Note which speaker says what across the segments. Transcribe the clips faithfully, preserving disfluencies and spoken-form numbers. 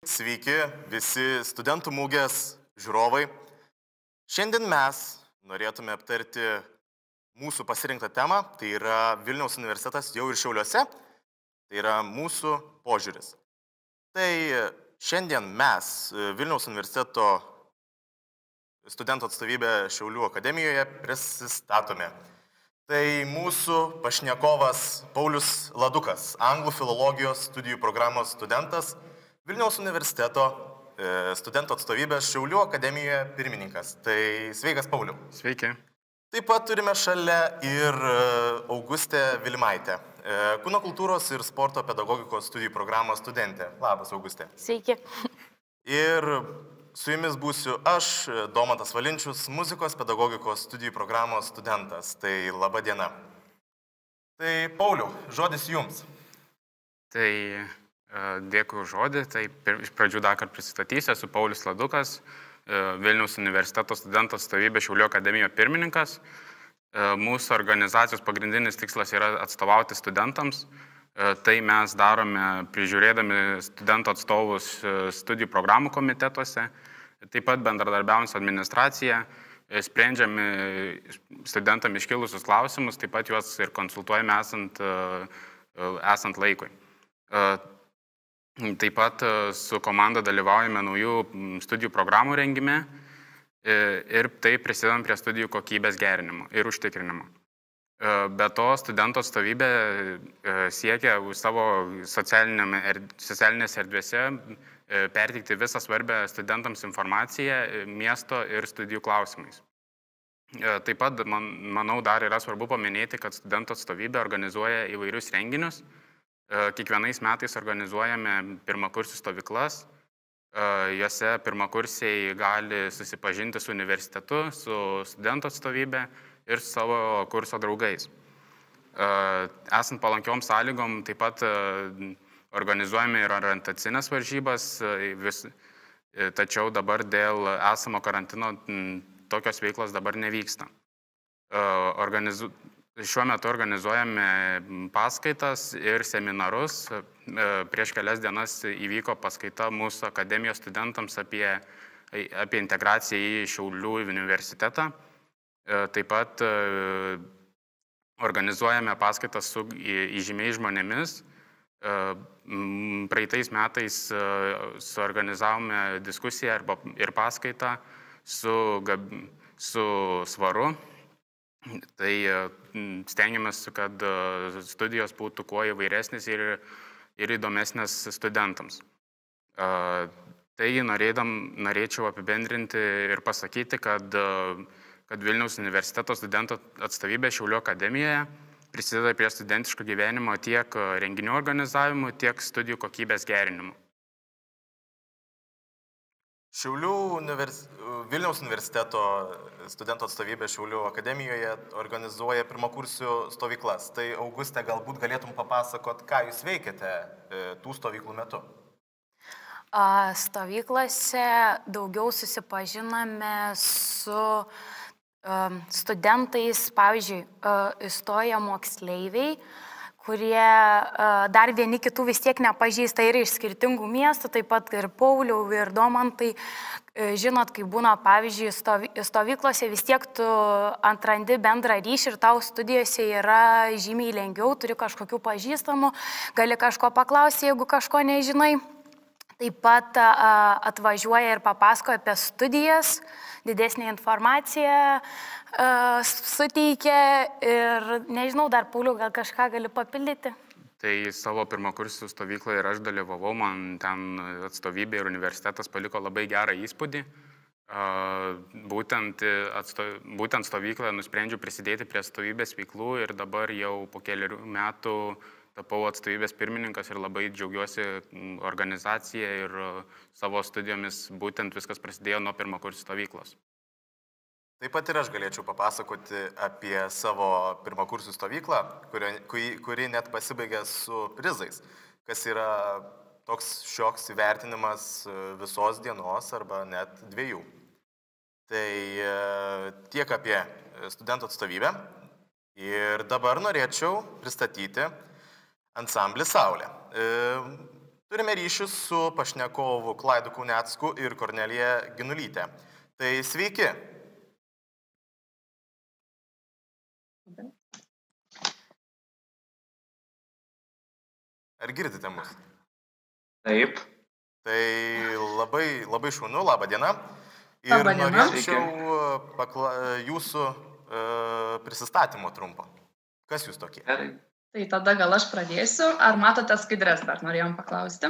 Speaker 1: Sveiki visi studentų mūgės žiūrovai. Šiandien mes norėtume aptarti mūsų pasirinktą temą, tai yra Vilniaus universitetas jau ir Šiauliuose, tai yra mūsų požiūris. Tai šiandien mes Vilniaus universiteto studentų atstovybė Šiaulių akademijoje prisistatome. Tai mūsų pašnekovas Paulius Ladukas, anglų filologijos studijų programos studentas, Vilniaus universiteto studentų atstovybės Šiaulių akademijoje pirmininkas. Tai sveikas, Pauliau.
Speaker 2: Sveiki.
Speaker 1: Taip pat turime šalia ir Augustę Vilimaitę, kūno kultūros ir sporto pedagogikos studijų programos studentė. Labas, Augustė.
Speaker 3: Sveiki.
Speaker 1: Ir su jumis būsiu aš, Domantas Valinčius, muzikos pedagogikos studijų programos studentas. Tai laba diena. Tai Pauliau, žodis jums.
Speaker 2: Tai dėkui už žodį. Tai iš pradžių dar kartą prisistatysiu. Esu Paulius Ladukas, Vilniaus universiteto studentų atstovybė Šiaulių akademijoje pirmininkas. Mūsų organizacijos pagrindinis tikslas yra atstovauti studentams. Tai mes darome prižiūrėdami studentų atstovus studijų programų komitetuose, taip pat bendradarbiaujame su administracija, sprendžiame studentam iškilusius klausimus, taip pat juos ir konsultuojame esant, esant laikui. Taip pat su komanda dalyvaujame naujų studijų programų rengime ir tai prisidedam prie studijų kokybės gerinimo ir užtikrinimo. Be to, studentų atstovybė siekia savo socialinėse erdvėse perteikti visą svarbę studentams informaciją miesto ir studijų klausimais. Taip pat, man, manau, dar yra svarbu paminėti, kad studentų atstovybė organizuoja įvairius renginius. Kiekvienais metais organizuojame pirmakursių stovyklas. Jose pirmakursiai gali susipažinti su universitetu, su studentų atstovybė ir su savo kurso draugais. Esant palankiom sąlygom, taip pat organizuojame ir orientacinės varžybas, vis, tačiau dabar dėl esamo karantino tokios veiklos dabar nevyksta. Organizu, šiuo metu organizuojame paskaitas ir seminarus. Prieš kelias dienas įvyko paskaita mūsų akademijos studentams apie, apie integraciją į Šiaulių universitetą. Taip pat organizuojame paskaitas su įžymiais žmonėmis. Praeitais metais suorganizavome diskusiją ir paskaitą su, su Svaru. Tai stengiamės, kad studijos būtų kuo įvairesnės ir, ir įdomesnės studentams. Tai norėdam, norėčiau apibendrinti ir pasakyti, kad kad Vilniaus universiteto studentų atstovybė Šiaulių akademijoje prisideda prie studentiško gyvenimo tiek renginių organizavimų, tiek studijų kokybės gerinimo.
Speaker 1: Šiaulių univers... Vilniaus universiteto studentų atstovybė Šiaulių akademijoje organizuoja pirmakursių stovyklas. Tai, Auguste, galbūt galėtum papasakot, ką jūs veikiate tų stovyklų metu?
Speaker 3: Stovyklose daugiau susipažiname su studentais, pavyzdžiui, įstoja moksleiviai, kurie dar vieni kitų vis tiek nepažįsta ir iš skirtingų miestų, taip pat ir Pauliau, ir Domantai. Žinot, kai būna, pavyzdžiui, stovyklose, vis tiek tu atrandi bendrą ryšį ir tau studijose yra žymiai lengviau, turi kažkokių pažįstamų, gali kažko paklausti, jeigu kažko nežinai. Taip pat atvažiuoja ir papasakoja apie studijas, didesnė informacija suteikia ir nežinau, dar Pauliau, gal kažką gali papildyti?
Speaker 2: Tai savo pirmakursių stovyklą ir aš dalyvavau, man ten atstovybė ir universitetas paliko labai gerą įspūdį. Būtent, atsto, būtent stovykloje nusprendžiau prisidėti prie atstovybės veiklų ir dabar jau po kelių metų tapau atstovybės pirmininkas ir labai džiaugiuosi organizacija ir savo studijomis, būtent viskas prasidėjo nuo pirmakursių stovyklos.
Speaker 1: Taip pat ir aš galėčiau papasakoti apie savo pirmakursių stovyklą, kuri, kuri net pasibaigė su prizais, kas yra toks šioks įvertinimas visos dienos arba net dviejų. Tai tiek apie studentų atstovybę. Ir dabar norėčiau pristatyti ansamblį Saulė. Turime ryšius su pašnekovu Klaidu Kaunecku ir Kornelija Ginulyte. Tai sveiki. Ar girdite mus?
Speaker 4: Taip.
Speaker 1: Tai labai, labai šaunu, laba diena. Ir
Speaker 5: Labą dieną.
Speaker 1: norėčiau pakla... jūsų e, prisistatymo trumpo. Kas jūs tokie?
Speaker 4: Gerai.
Speaker 5: Tai tada gal aš pradėsiu. Ar matote skaidres, dar norėjom paklausti?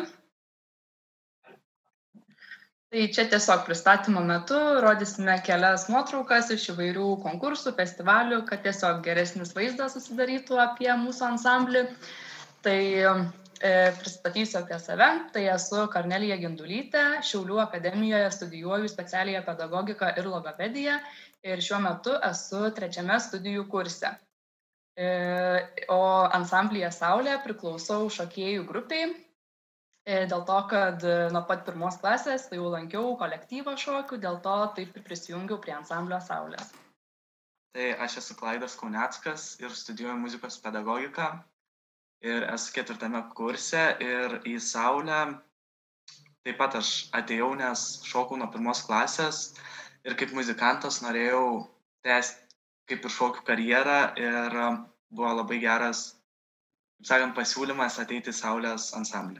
Speaker 5: Tai čia tiesiog pristatymo metu rodysime kelias nuotraukas iš įvairių konkursų, festivalių, kad tiesiog geresnis vaizdas susidarytų apie mūsų ansamblį. Tai e, pristatysiu apie save. Tai esu Kornelija Ginulytė, Šiaulių akademijoje studijuoju specialiąją pedagogiką ir logopediją ir šiuo metu esu trečiame studijų kurse. E, o ansamblyje Saulė priklausau šokėjų grupiai. Dėl to, kad nuo pat pirmos klasės tai jau lankiau kolektyvą šokių, dėl to taip ir prisijungiau prie ansamblio Saulės.
Speaker 4: Tai aš esu Klaidas Kauneckas ir studijuoju muzikos pedagogiką. Ir esu ketvirtame kurse ir į Saulę taip pat aš atėjau, nes šokau nuo pirmos klasės ir kaip muzikantas norėjau tęsti kaip ir šokių karjerą ir buvo labai geras, kaip sakant, pasiūlymas ateiti į Saulės ansamblį.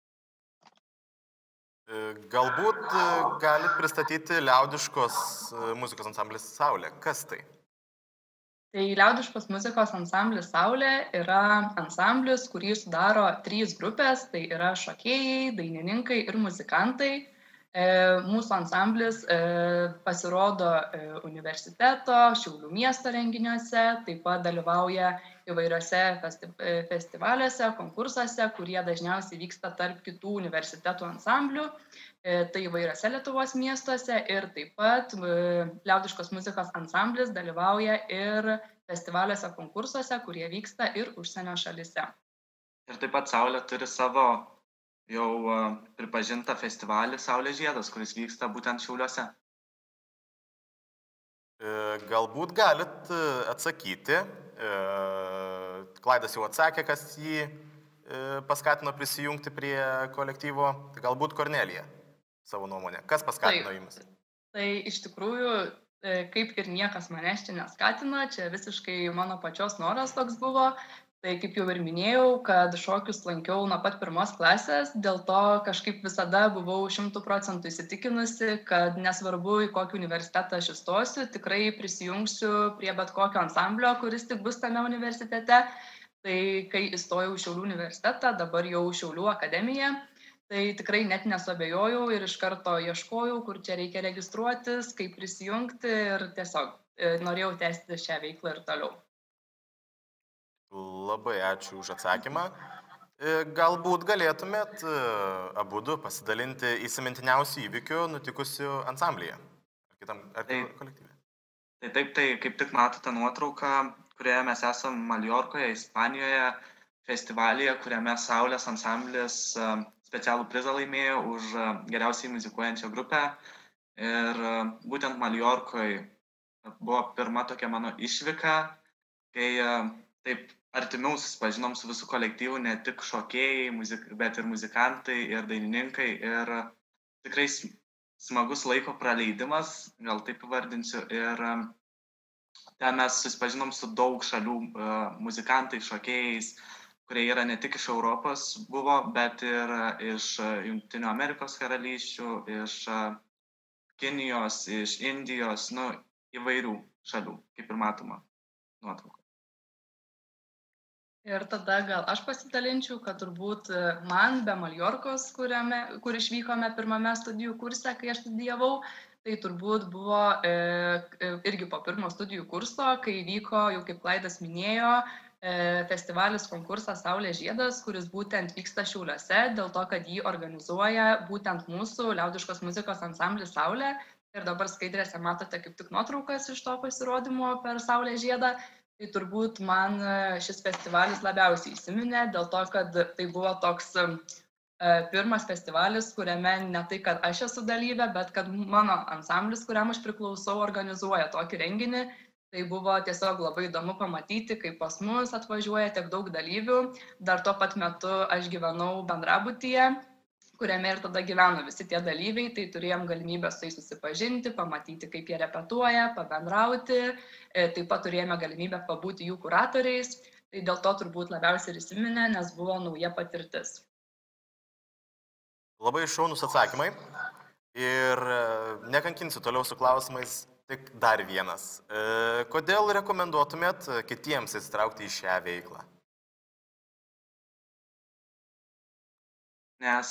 Speaker 1: Galbūt galit pristatyti liaudiškos muzikos ansamblis Saulė. Kas tai?
Speaker 5: Tai liaudiškos muzikos ansamblis Saulė yra ansamblis, kurį sudaro trys grupės, tai yra šokėjai, dainininkai ir muzikantai. Mūsų ansamblis pasirodo universiteto, Šiaulių miesto renginiuose, taip pat dalyvauja įvairiose festivaliuose, konkursuose, kurie dažniausiai vyksta tarp kitų universitetų ansamblių, tai įvairiose Lietuvos miestuose ir taip pat liaudiškos muzikos ansamblis dalyvauja ir festivaliuose, konkursuose, kurie vyksta ir užsienio šalyse.
Speaker 4: Ir taip pat Saulė turi savo jau pripažintą festivalį Saulės žiedas, kuris vyksta būtent Šiauliuose.
Speaker 1: Galbūt galit atsakyti, Klaidas jau atsakė, kas jį paskatino prisijungti prie kolektyvo, tai galbūt Kornelija savo nuomonę. Kas paskatino jumis?
Speaker 5: Tai iš tikrųjų, kaip ir niekas manęs čia neskatino, čia visiškai mano pačios noras toks buvo. Tai kaip jau ir minėjau, kad šokius lankiau nuo pat pirmos klasės, dėl to kažkaip visada buvau šimtų procentų įsitikinusi, kad nesvarbu, į kokį universitetą aš įstosiu, tikrai prisijungsiu prie bet kokio ansamblio, kuris tik bus tame universitete. Tai kai įstojau į Šiaulių universitetą, dabar jau Šiaulių akademiją, tai tikrai net nesuabejojau ir iš karto ieškojau, kur čia reikia registruotis, kaip prisijungti ir tiesiog norėjau tęsti šią veiklą ir toliau.
Speaker 1: Labai ačiū už atsakymą. Galbūt galėtumėt abudu pasidalinti įsimintiniausių įvykių nutikusių ansamblyje ar kitam ar kitam kolektyve.
Speaker 4: Tai taip, tai kaip tik matote nuotrauką, kurioje mes esam Maljorkoje, Ispanijoje, festivalyje, kuriame Saulės ansamblis specialų prizą laimėjo už geriausiai muzikuojančią grupę. Ir būtent Maljorkoje buvo pirma tokia mano išvyka, kai taip artimiau susipažinom su visų kolektyvų, ne tik šokėjai, muzik, bet ir muzikantai ir dainininkai. Ir tikrai smagus laiko praleidimas, gal taip įvardinsiu. Ir ten mes susipažinom su daug šalių muzikantai, šokėjais, kurie yra ne tik iš Europos buvo, bet ir iš Jungtinių Amerikos karalysčių, iš Kinijos, iš Indijos, nu, įvairių šalių, kaip ir matoma nuotrauka.
Speaker 5: Ir tada gal aš pasidalinčiau, kad turbūt man be Maljorkos, kuriame, kur išvykome pirmame studijų kurse, kai aš studijavau, tai turbūt buvo e, irgi po pirmo studijų kurso, kai vyko, jau kaip Klaidas minėjo, e, festivalis konkursas Saulės žiedas, kuris būtent vyksta Šiauliuose, dėl to, kad jį organizuoja būtent mūsų liaudiškos muzikos ansamblis Saulė. Ir dabar skaidrėse matote kaip tik nuotraukas iš to pasirodymo per Saulės žiedą. Tai turbūt man šis festivalis labiausiai įsiminė, dėl to, kad tai buvo toks e, pirmas festivalis, kuriame ne tai, kad aš esu dalyvė, bet kad mano ansamblis, kuriam aš priklausau, organizuoja tokį renginį. Tai buvo tiesiog labai įdomu pamatyti, kaip pas mus atvažiuoja tiek daug dalyvių. Dar tuo pat metu aš gyvenau bendrabutyje, kuriame ir tada gyveno visi tie dalyviai, tai turėjom galimybę su jais susipažinti, pamatyti, kaip jie repetuoja, pabendrauti, taip pat turėjome galimybę pabūti jų kuratoriais, tai dėl to turbūt labiausiai ir įsiminė, nes buvo nauja patirtis.
Speaker 1: Labai šaunus atsakymai ir nekankinsiu toliau su klausimais, tik dar vienas. Kodėl rekomenduotumėt kitiems įsitraukti į šią veiklą?
Speaker 4: Nes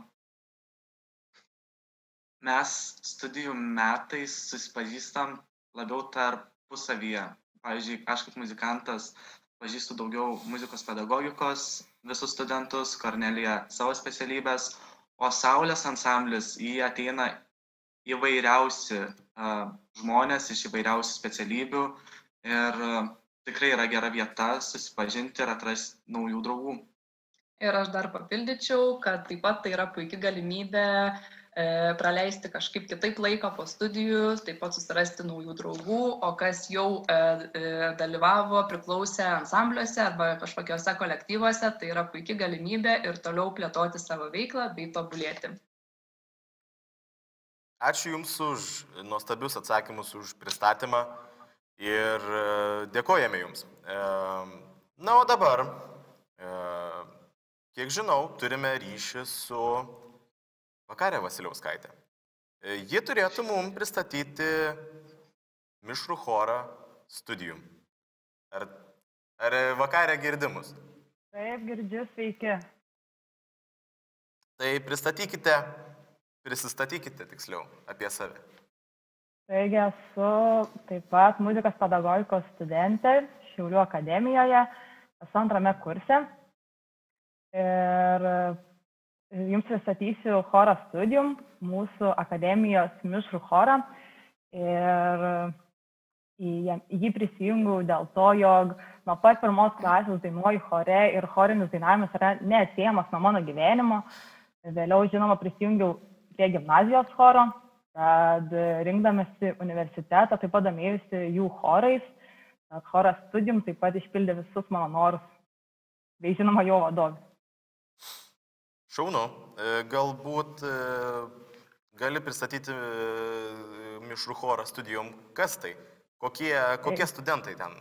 Speaker 4: mes studijų metais susipažįstam labiau tarpusavyje. Pavyzdžiui, aš kaip muzikantas pažįstu daugiau muzikos pedagogikos visus studentus, Kornelija savo specialybės, o Saulės ansamblis, jį ateina įvairiausi uh, žmonės iš įvairiausių specialybių ir uh, tikrai yra gera vieta susipažinti ir atrasti naujų draugų.
Speaker 5: Ir aš dar papildyčiau, kad taip pat tai yra puikia galimybė e, praleisti kažkaip kitaip laiką po studijų, taip pat susirasti naujų draugų, o kas jau e, e, dalyvavo, priklausė ansambliuose arba kažkokiuose kolektyvuose, tai yra puikia galimybė ir toliau plėtoti savo veiklą bei tobulėti.
Speaker 1: Ačiū Jums už nuostabius atsakymus, už pristatymą ir dėkojame Jums. Na, o dabar, kiek žinau, turime ryšį su Vakarė Vasiliauskaitė. Ji turėtų mums pristatyti mišrų chorą Studium. Ar, ar Vakarė girdimus?
Speaker 6: Taip, girdžiu, sveiki.
Speaker 1: Tai pristatykite, prisistatykite tiksliau apie save.
Speaker 6: Taigi esu taip pat muzikos pedagogikos studentė Šiaulių akademijoje, esu antrame kurse. Ir jums pristatysiu chorą Studium, mūsų akademijos mišrų chorą. Ir į jį prisijungiau dėl to, jog nuo pat pirmos klasės dainuoju chore ir chorinis dainavimas yra neatsiejamas nuo mano gyvenimo. Vėliau, žinoma, prisijungiau prie gimnazijos choro, kad rinkdamasi universitetą taip pat domėjusi jų chorais. Choras Studium taip pat išpildė visus mano norus, bei žinoma jo vadovė.
Speaker 1: Šaunu, galbūt gali pristatyti mišrų chorą Studium, kas tai, kokie, kokie studentai ten?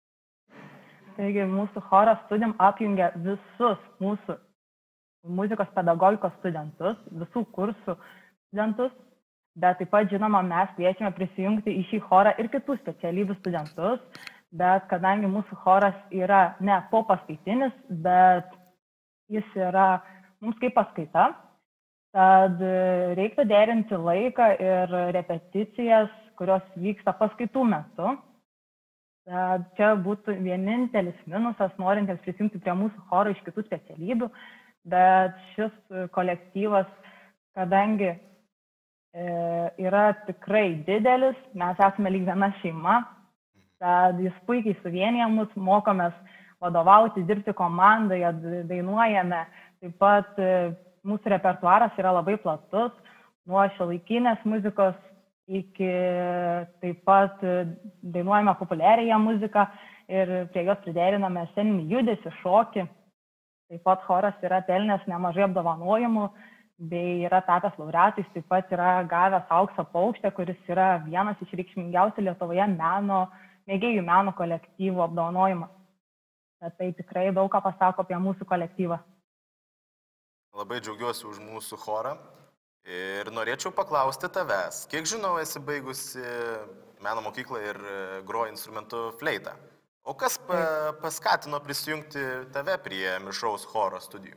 Speaker 6: Taigi, mūsų choras Studium apjungia visus mūsų muzikos pedagogikos studentus, visų kursų studentus, bet taip pat, žinoma, mes kviečiame prisijungti į šį chorą ir kitų specialybių studentus, bet kadangi mūsų choras yra ne po paskaitinis, bet jis yra mums kaip paskaita, tad reiktų derinti laiką ir repeticijas, kurios vyksta paskaitų metu. Tad čia būtų vienintelis minusas, norintiems prisijungti prie mūsų choro iš kitų specialybių, bet šis kolektyvas, kadangi e, yra tikrai didelis, mes esame lyg viena šeima, tad jis puikiai suvienija mus, mokomės vadovauti, dirbti komandoje, dainuojame. Taip pat mūsų repertuaras yra labai platus, nuo šiuolaikinės muzikos iki taip pat dainuojame populiariąją muziką ir prie jos prideriname sceninį judesį, šokį. Taip pat choras yra pelnęs nemažai apdovanojimų bei yra tapęs laureatais, taip pat yra gavęs aukso paukštę, kuris yra vienas iš reikšmingiausių Lietuvoje meno, mėgėjų meno kolektyvų apdovanojimą. Tai tikrai daug ką pasako apie mūsų kolektyvą.
Speaker 1: Labai džiaugiuosi už mūsų chorą ir norėčiau paklausti tavęs. Kiek žinau, esi baigusi meno mokyklą ir groji instrumentu fleitą. O kas pa, paskatino prisijungti tave prie mišraus choro Studium?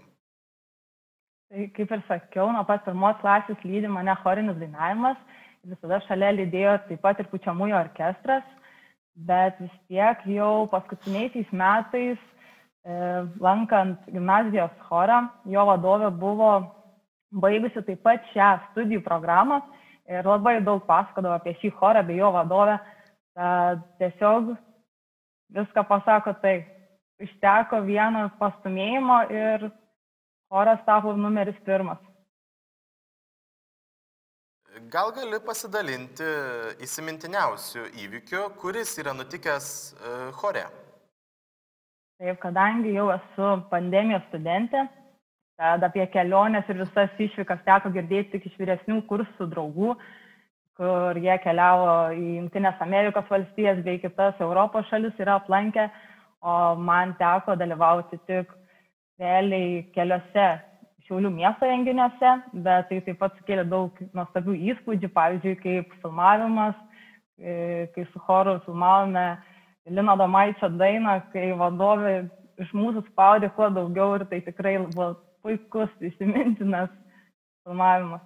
Speaker 6: Tai kaip ir sakiau, nuo pat pirmos klasės lydi mane chorinis dainavimas. Visada šalia lydėjo taip pat ir pučiamųjų orkestras, bet vis tiek jau paskutiniaisiais metais lankant gimnazijos chorą, jo vadovė buvo baigusi taip pat šią studijų programą ir labai daug pasakodavo apie šį chorą bei jo vadovę. Tad tiesiog viską pasako tai. Užteko vieno pastumėjimo ir choras tapo numeris pirmas.
Speaker 1: gal gali pasidalinti įsimintiniausių įvykių, kuris yra nutikęs chore?
Speaker 6: Taip, kadangi jau esu pandemijos studentė, tad apie keliones ir visas išvykas teko girdėti tik iš vyresnių kursų draugų, kur jie keliavo į Jungtinės Amerikos valstijas bei kitas Europos šalis yra aplankę, o man teko dalyvauti tik realiai keliose Šiaulių miesto renginiuose, bet tai taip pat sukėlė daug nuostabių įspūdžių, pavyzdžiui, kaip filmavimas, kai su choru filmavome Lino Adomaičio dainą, kai vadovė iš mūsų spaudė kuo daugiau ir tai tikrai buvo puikus, įsimintinas filmavimas.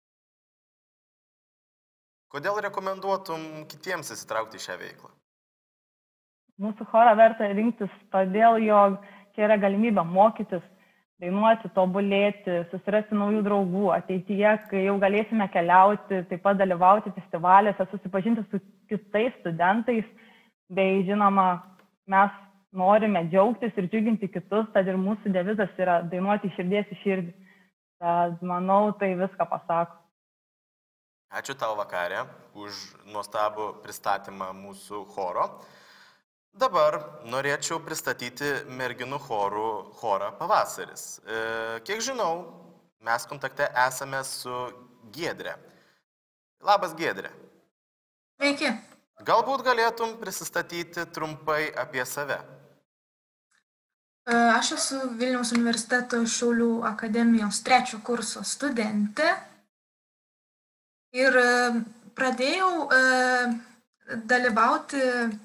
Speaker 1: Kodėl rekomenduotum kitiems įsitraukti į šią veiklą?
Speaker 6: Mūsų chorą verta rinktis todėl, jog čia yra galimybė mokytis, dainuoti, tobulėti, susirasti naujų draugų. Ateityje, kai jau galėsime keliauti, taip pat dalyvauti festivaliuose, susipažinti su kitais studentais, bei žinoma, mes norime džiaugtis ir džiuginti kitus, tad ir mūsų devizas yra dainuoti iš širdies į širdį. Tad manau, tai viską pasako.
Speaker 1: Ačiū tau, Vakarė, už nuostabų pristatymą mūsų choro. Dabar norėčiau pristatyti merginų chorų chorą Pavasaris. E, kiek žinau, mes kontakte esame su Giedre. Labas, Giedre.
Speaker 7: Sveiki.
Speaker 1: Galbūt galėtum prisistatyti trumpai apie save.
Speaker 7: Aš esu Vilniaus universiteto Šiaulių akademijos trečio kurso studentė ir pradėjau dalyvauti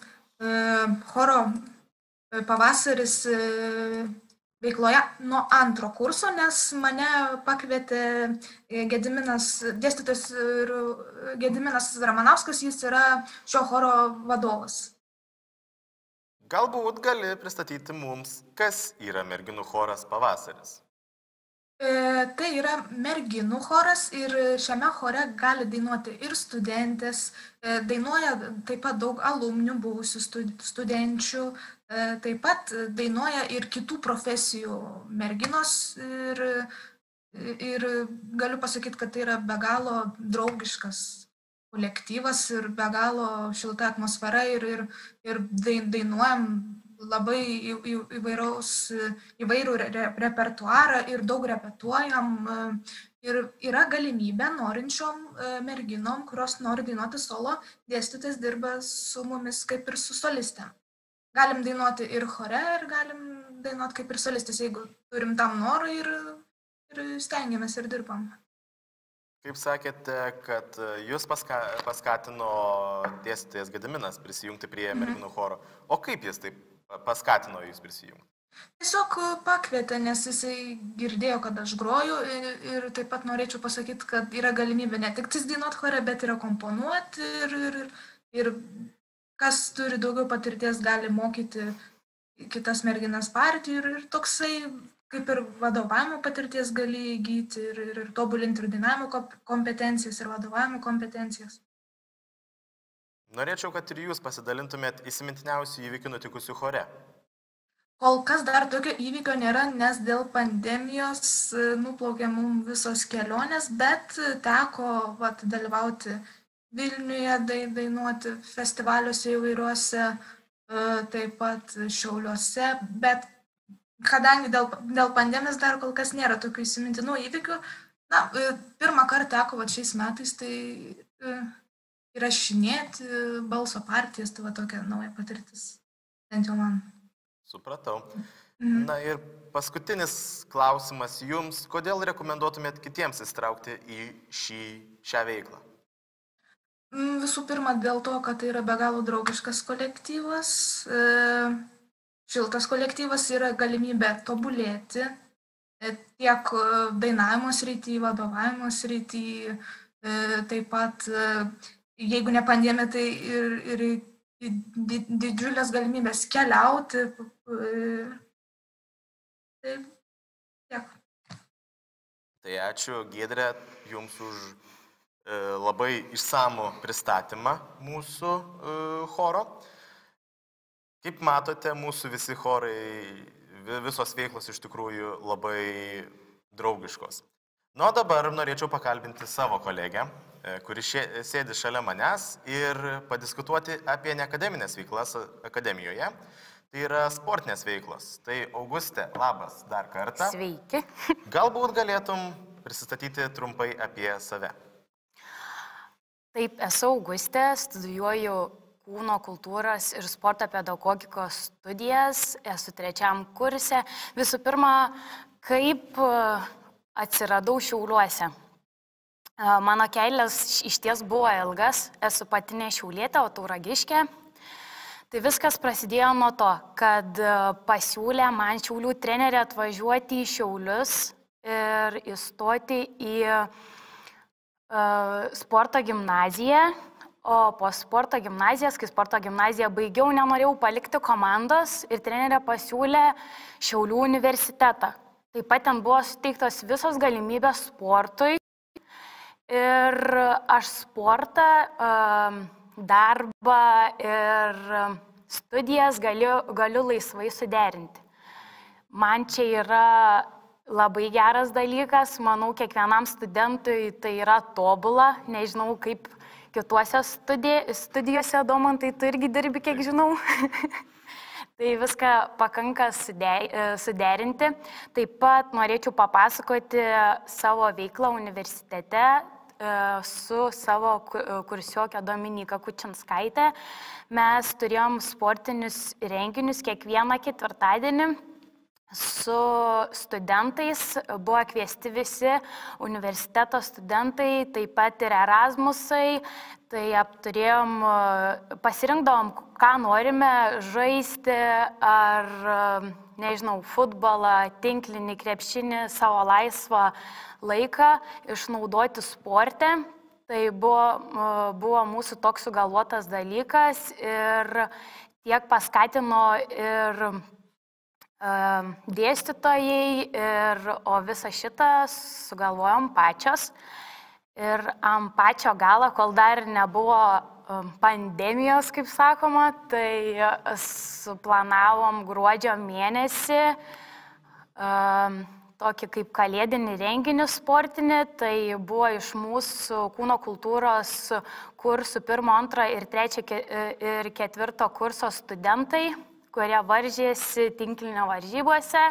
Speaker 7: choro Pavasaris veikloje nuo antro kurso, nes mane pakvietė Gediminas, dėstytojas ir Gediminas Ramanauskas, jis yra šio choro vadovas.
Speaker 1: Galbūt gali pristatyti mums, kas yra merginų choras Pavasaris.
Speaker 7: E, tai yra merginų choras ir šiame chore gali dainuoti ir studentės, e, dainuoja taip pat daug alumnių buvusių studenčių, e, taip pat dainuoja ir kitų profesijų merginos ir, ir galiu pasakyti, kad tai yra be galo draugiškas kolektyvas ir be galo šilta atmosfera ir, ir, ir dainuojam labai įvairaus, įvairų repertuarą ir daug repetuojam. Ir yra galimybė norinčiom merginom, kurios nori dainuoti solo, dėstytojas dirba su mumis kaip ir su solistėm. Galim dainuoti ir chore, ir galim dainuoti kaip ir solistės, jeigu turim tam norą ir, ir stengiamės ir dirbam.
Speaker 1: Kaip sakėte, kad jūs paska, paskatino dėstytojas Gediminas prisijungti prie mm-hmm. merginų choro. O kaip jis taip paskatino jūs prisijungti?
Speaker 7: Tiesiog pakvietė, nes jisai girdėjo, kad aš groju ir, ir taip pat norėčiau pasakyti, kad yra galimybė ne tik dainuoti chore, bet ir akomponuoti ir, ir, ir kas turi daugiau patirties gali mokyti kitas merginas partijų ir, ir toksai kaip ir vadovavimo patirties gali įgyti ir, ir, ir tobulinti ir dainavimo kompetencijas ir vadovavimo kompetencijas.
Speaker 1: Norėčiau, kad ir jūs pasidalintumėt įsimintiniausių įvykių nutikusių chore.
Speaker 7: Kol kas dar tokio įvykio nėra, nes dėl pandemijos nuplaukė mums visos kelionės, bet teko vat, dalyvauti Vilniuje, dainuoti festivaliuose įvairiuose, taip pat Šiauliuose, bet kadangi dėl, dėl pandemijos dar kol kas nėra tokių įsimintinų įvykių, na, pirmą kartą teko vat, šiais metais tai įrašinėti balso partijas, tai va tokia nauja patirtis, bent jau man.
Speaker 1: Supratau. Mm. Na ir paskutinis klausimas jums, kodėl rekomenduotumėt kitiems įsitraukti į šį, šią veiklą?
Speaker 7: Visų pirma, dėl to, kad tai yra be galo draugiškas kolektyvas, šiltas kolektyvas, yra galimybė tobulėti tiek dainavimo srity, vadovavimo srity, taip pat jeigu ne pandemija, tai ir, ir didžiulės galimybės keliauti. Taip, tiek.
Speaker 1: Tai ačiū, Giedre, jums už e, labai išsamų pristatymą mūsų e, choro. Kaip matote, mūsų visi chorai, visos veiklos iš tikrųjų labai draugiškos. Nu, o dabar norėčiau pakalbinti savo kolegę. kuri sėdi šalia manęs ir padiskutuoti apie neakademinės veiklas akademijoje. Tai yra sportinės veiklos. Tai Augustė, labas dar kartą.
Speaker 3: Sveiki.
Speaker 1: Galbūt galėtum prisistatyti trumpai apie save.
Speaker 3: Taip, esu Augustė, studijuoju kūno kultūros ir sporto pedagogikos studijas, esu trečiam kurse. Visų pirma, kaip atsiradau Šiauliuose. Mano kelias iš ties buvo ilgas, esu pati ne šiaulietė, o tauragiškė. Tai viskas prasidėjo nuo to, kad pasiūlė man Šiaulių trenerė atvažiuoti į Šiaulius ir įstoti į uh, sporto gimnaziją. O po sporto gimnazijas, kai sporto gimnaziją baigiau, nenorėjau palikti komandos ir trenerė pasiūlė Šiaulių universitetą. Taip pat ten buvo suteiktos visos galimybės sportui. Ir aš sportą, darbą ir studijas galiu, galiu laisvai suderinti. Man čia yra labai geras dalykas, manau, kiekvienam studentui tai yra tobula, nežinau kaip kituose studijose, Domantai, tu irgi dirbi, kiek žinau. Tai viską pakanka suderinti. Taip pat norėčiau papasakoti savo veiklą universitete su savo kursiokė Dominika Kučinskaitė. Mes turėjom sportinius renginius kiekvieną ketvirtadienį su studentais, buvo kviesti visi universiteto studentai, taip pat ir Erasmusai, tai apturėjom, pasirinkdavom, ką norime žaisti, ar, nežinau, futbolą, tinklinį, krepšinį, savo laisvą laiką išnaudoti sporte. Tai buvo, buvo mūsų toks sugalvotas dalykas ir tiek paskatino ir dėstytojai, ir, o visą šitą sugalvojom pačios. Ir ant pačio galo, kol dar nebuvo pandemijos, kaip sakoma, tai suplanavom gruodžio mėnesį tokį kaip kalėdinį renginį sportinį. Tai buvo iš mūsų kūno kultūros kursų pirmo, antro ir trečio ir ketvirto kurso studentai, kurie varžėsi tinklinio varžybose.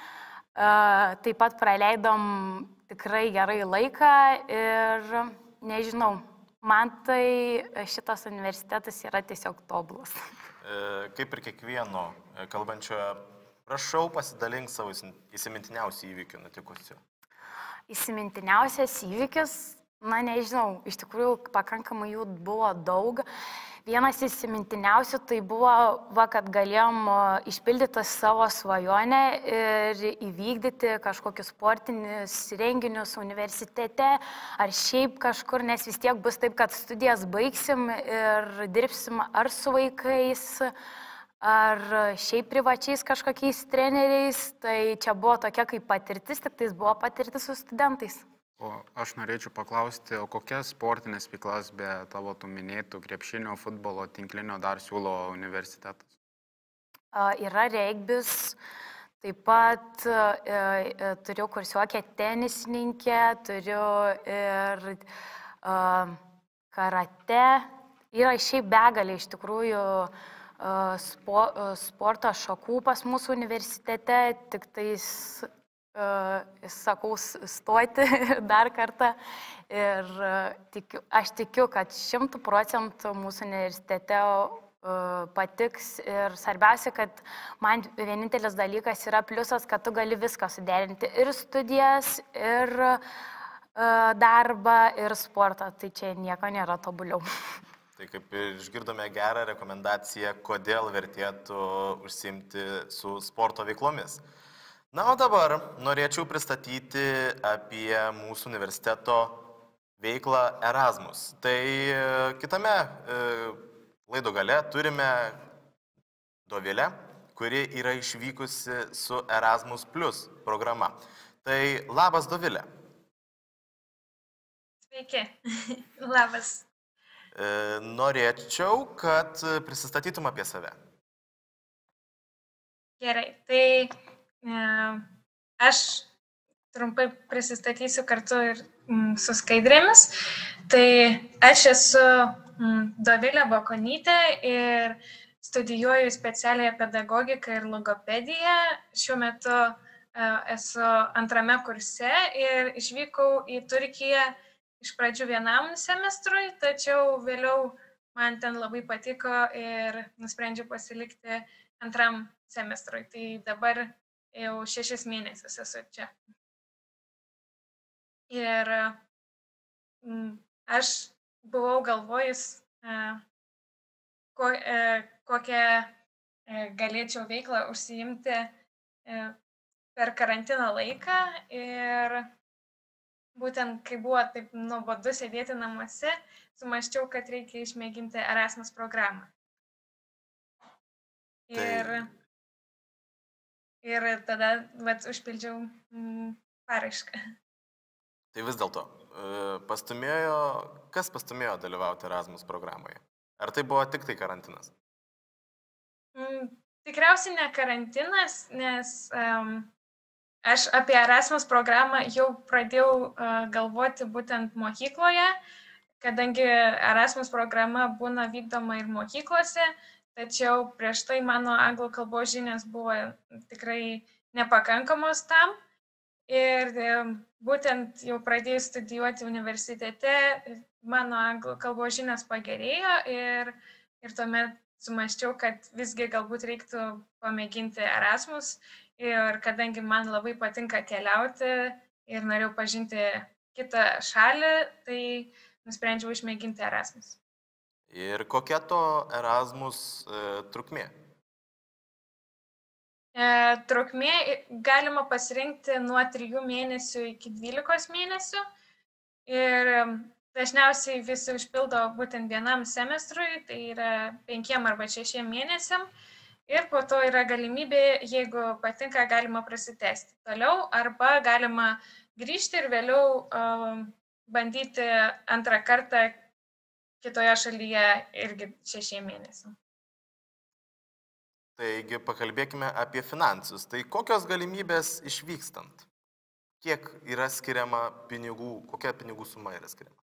Speaker 3: Taip pat praleidom tikrai gerai laiką ir nežinau, man tai šitas universitetas yra tiesiog tobulas.
Speaker 1: Kaip ir kiekvieno kalbančiojo, prašau pasidalink savo įsimintiniausių įvykių nutikusių.
Speaker 3: Įsimintiniausias įvykis, na nežinau, iš tikrųjų pakankamai jų buvo daug. Vienas įsimintiniausių tai buvo, va, kad galėjom išpildyti savo svajonę ir įvykdyti kažkokius sportinius renginius universitete ar šiaip kažkur, nes vis tiek bus taip, kad studijas baigsim ir dirbsim ar su vaikais, ar šiaip privačiais kažkokiais treneriais. Tai čia buvo tokia kaip patirtis, tik tai buvo patirtis su studentais.
Speaker 2: O aš norėčiau paklausti, o kokias sportinės veiklas be tavo tų minėtų krepšinio, futbolo, tinklinio dar siūlo universitetas?
Speaker 3: Yra regbis, taip pat e, turiu kursiokę tenisininkę, turiu ir e, karate. Yra šiaip begalė iš tikrųjų e, spo, sporto šakų pas mūsų universitete, tik tais Uh, sakau, stoti dar kartą ir uh, tikiu, aš tikiu, kad šimtų procentų mūsų universitete uh, patiks ir svarbiausia, kad man vienintelis dalykas yra pliusas, kad tu gali viską suderinti ir studijas, ir uh, darbą, ir sportą, tai čia nieko nėra tobuliau.
Speaker 1: Tai kaip ir išgirdome gerą rekomendaciją, kodėl vertėtų užsiimti su sporto veiklomis. Na, o dabar norėčiau pristatyti apie mūsų universiteto veiklą Erasmus. Tai kitame laido gale turime Dovilę, kuri yra išvykusi su Erasmus Plus programa. Tai labas, Dovilė.
Speaker 8: Sveiki, labas.
Speaker 1: Norėčiau, kad prisistatytum apie save.
Speaker 8: Gerai, tai aš trumpai prisistatysiu kartu ir mm, su skaidrėmis. Tai aš esu mm, Dovilė Bakonytė ir studijuoju specialiąją pedagogiką ir logopediją. Šiuo metu uh, esu antrame kurse ir išvykau į Turkiją iš pradžių vienam semestrui, tačiau vėliau man ten labai patiko ir nusprendžiau pasilikti antram semestrui. Tai dabar jau šešis mėnesius esu čia. Ir mm, aš buvau galvojus, uh, ko, uh, kokią uh, galėčiau veiklą užsiimti uh, per karantino laiką. Ir būtent kai buvo taip nuobodu sėdėti namuose, sumaščiau, kad reikia išmėginti Erasmus programą. Ir, ir tada vat, užpildžiau mm, paraišką.
Speaker 1: Tai vis dėlto, pastumėjo, kas pastumėjo dalyvauti Erasmus programoje? Ar tai buvo tik tai karantinas?
Speaker 8: Mm, tikriausiai ne karantinas, nes um, aš apie Erasmus programą jau pradėjau uh, galvoti būtent mokykloje, kadangi Erasmus programa būna vykdoma ir mokyklose, tačiau prieš tai mano anglų kalbos žinios buvo tikrai nepakankamos tam. Ir um, būtent jau pradėjus studijuoti universitete, mano anglų kalbos žinios pagerėjo ir, ir tuomet sumaščiau, kad visgi galbūt reiktų pamėginti Erasmus. Ir kadangi man labai patinka keliauti ir norėjau pažinti kitą šalį, tai nusprendžiau išmėginti Erasmus.
Speaker 1: Ir kokia to Erasmus e, trukmė?
Speaker 8: E, trukmė galima pasirinkti nuo trijų mėnesių iki dvylikos mėnesių. Ir dažniausiai visi užpildo būtent vienam semestrui, tai yra penkiem arba šešiem mėnesiam. Ir po to yra galimybė, jeigu patinka, galima prasitęsti toliau, arba galima grįžti ir vėliau uh, bandyti antrą kartą kitoje šalyje irgi šešiem mėnesiam.
Speaker 1: Taigi pakalbėkime apie finansus. Tai kokios galimybės išvykstant? Kiek yra skiriama pinigų, kokia pinigų suma yra skiriama?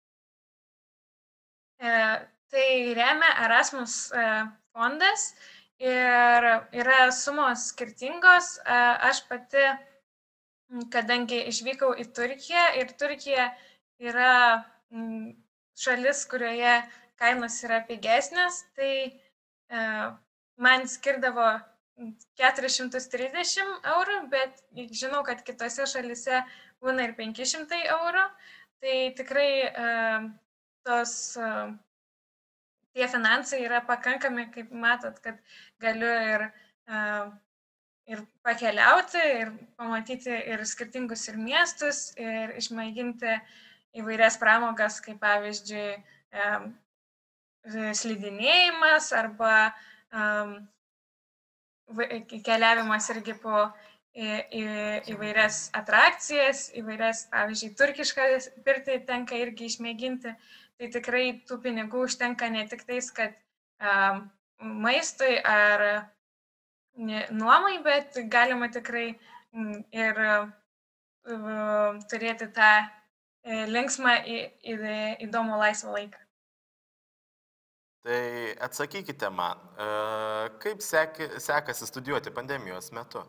Speaker 8: E, tai remia Erasmus e, fondas. Ir yra sumos skirtingos. Aš pati, kadangi išvykau į Turkiją ir Turkija yra šalis, kurioje kainos yra pigesnės, tai man skirdavo keturis šimtus trisdešimt eurų, bet žinau, kad kitose šalise būna ir penki šimtai eurų. Tai tikrai tos... Tie finansai yra pakankami, kaip matot, kad galiu ir, uh, ir pakeliauti, ir pamatyti ir skirtingus ir miestus, ir išmėginti įvairias pramogas, kaip pavyzdžiui um, slidinėjimas arba um, keliavimas irgi po į, į, įvairias atrakcijas, įvairias, pavyzdžiui, turkišką pirtį tenka irgi išmėginti. Tai tikrai tų pinigų užtenka ne tik tais, kad um, maistui ar ne, nuomai, bet galima tikrai um, ir uh, turėti tą uh, linksmą, į, į, įdomų laisvą laiką.
Speaker 1: Tai atsakykite man, uh, kaip sek, sekasi studijuoti pandemijos metu?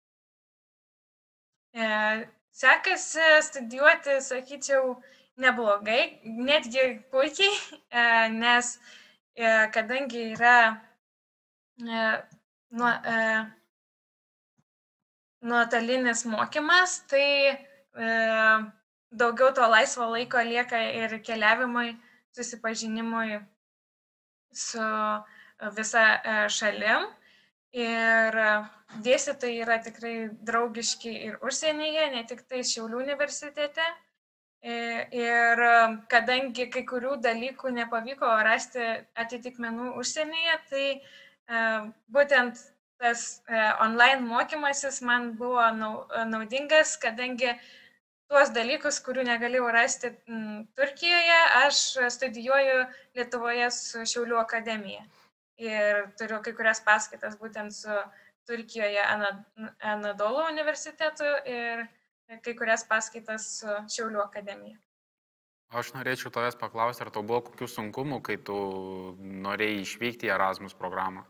Speaker 8: Uh, sekasi studijuoti, sakyčiau, neblogai, netgi puikiai, nes kadangi yra nuotolinis mokymas, tai daugiau to laisvo laiko lieka ir keliavimui, susipažinimui su visa šalim. Ir dėstytojai yra tikrai draugiški ir užsienyje, ne tik tai Šiaulių universitete. Ir kadangi kai kurių dalykų nepavyko rasti atitikmenų užsienyje, tai būtent tas online mokymasis man buvo naudingas, kadangi tuos dalykus, kurių negalėjau rasti Turkijoje, aš studijuoju Lietuvoje su Šiaulių akademija. Ir turiu kai kurias paskaitas būtent su Turkijoje Anadolu universitetu ir kai kurias paskaitas su Šiaulių akademija.
Speaker 2: Aš norėčiau tavęs paklausti, ar tau buvo kokių sunkumų, kai tu norėjai išvykti į Erasmus programą?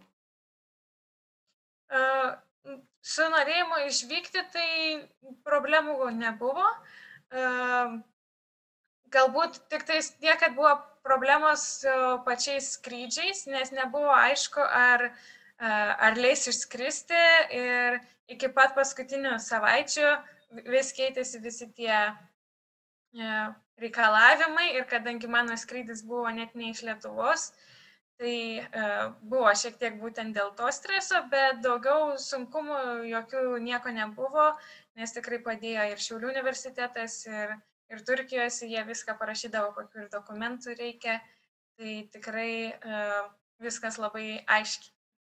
Speaker 8: Uh, su norėjimu išvykti tai problemų nebuvo. Uh, galbūt tik tais tiek, kad buvo problemos su pačiais skrydžiais, nes nebuvo aišku, ar, uh, ar leis išskristi ir iki pat paskutinių savaičių vis keitėsi visi tie uh, reikalavimai ir kadangi mano skrydis buvo net ne iš Lietuvos, tai uh, buvo šiek tiek būtent dėl to streso, bet daugiau sunkumų jokių nieko nebuvo, nes tikrai padėjo ir Šiaulių universitetas, ir, ir Turkijos, jie viską parašydavo, kokių ir dokumentų reikia, tai tikrai uh, viskas labai aiškiai.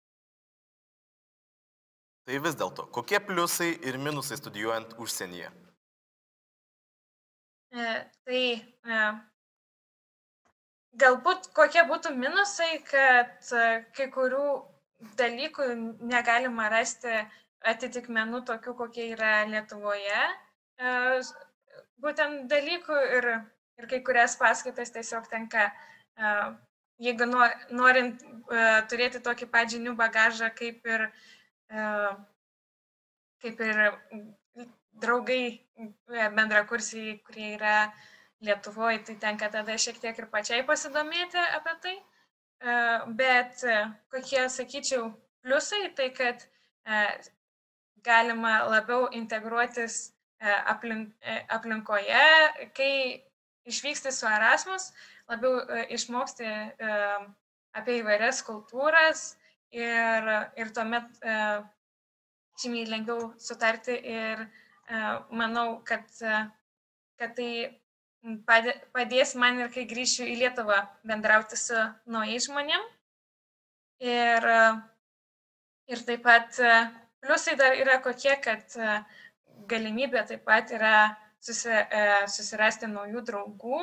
Speaker 1: Tai vis dėlto, kokie pliusai ir minusai studijuojant užsienyje?
Speaker 8: E, tai e, galbūt kokie būtų minusai, kad e, kai kurių dalykų negalima rasti atitikmenų tokių, kokie yra Lietuvoje. E, būtent dalykų ir, ir kai kurias paskaitas tiesiog tenka, e, jeigu norint e, turėti tokį pat žinių bagažą kaip ir, e, kaip ir draugai, bendrakursiai, kurie yra Lietuvoje, tai tenka tada šiek tiek ir pačiai pasidomėti apie tai. Bet kokie, sakyčiau, pliusai, tai kad galima labiau integruotis aplink, aplinkoje, kai išvyksti su Erasmus, labiau išmoksti apie įvairias kultūras ir, ir tuomet žymiai lengviau sutarti ir manau, kad, kad tai padės man ir kai grįšiu į Lietuvą bendrauti su naujais žmonėm. Ir, ir taip pat pliusai dar yra kokie, kad galimybė taip pat yra susi, susirasti naujų draugų.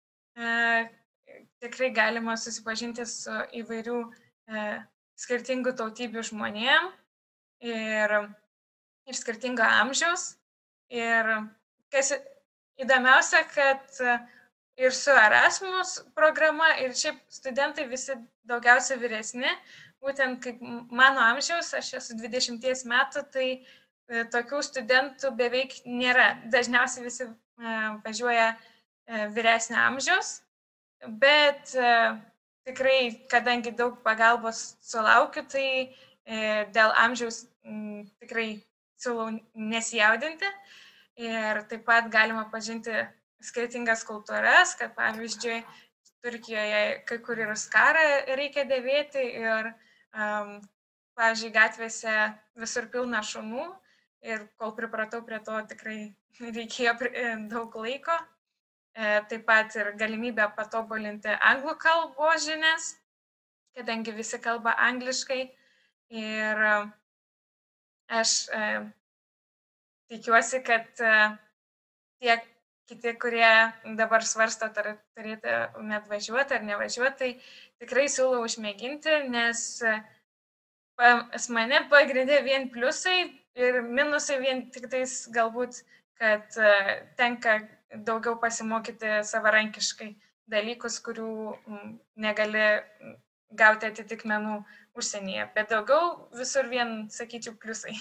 Speaker 8: Tikrai galima susipažinti su įvairių skirtingų tautybių žmonėm ir, ir skirtingo amžiaus. Ir kas įdomiausia, kad ir su Erasmus programa, ir šiaip studentai visi daugiausia vyresni, būtent kaip mano amžiaus, aš esu dvidešimties metų, tai tokių studentų beveik nėra. Dažniausiai visi važiuoja vyresnio amžiaus, bet tikrai, kadangi daug pagalbos sulaukiu, tai dėl amžiaus tikrai siūlau nesijaudinti. Ir taip pat galima pažinti skirtingas kultūras, kad pavyzdžiui, Turkijoje kai kur ir skarą reikia dėvėti ir, um, pavyzdžiui, gatvėse visur pilna šunų ir kol pripratau prie to, tikrai reikėjo daug laiko. E, taip pat ir galimybę patobulinti anglų kalbos žinias, kadangi visi kalba angliškai. Ir aš e, tikiuosi, kad tie kiti, kurie dabar svarsto, ar turėtumėt važiuoti ar nevažiuoti, tai tikrai siūlau užmėginti, nes pas mane pagrindė vien pliusai ir minusai vien tik tais galbūt, kad tenka daugiau pasimokyti savarankiškai dalykus, kurių negali gauti atitikmenų užsienyje. Bet daugiau visur vien, sakyčiau, pliusai.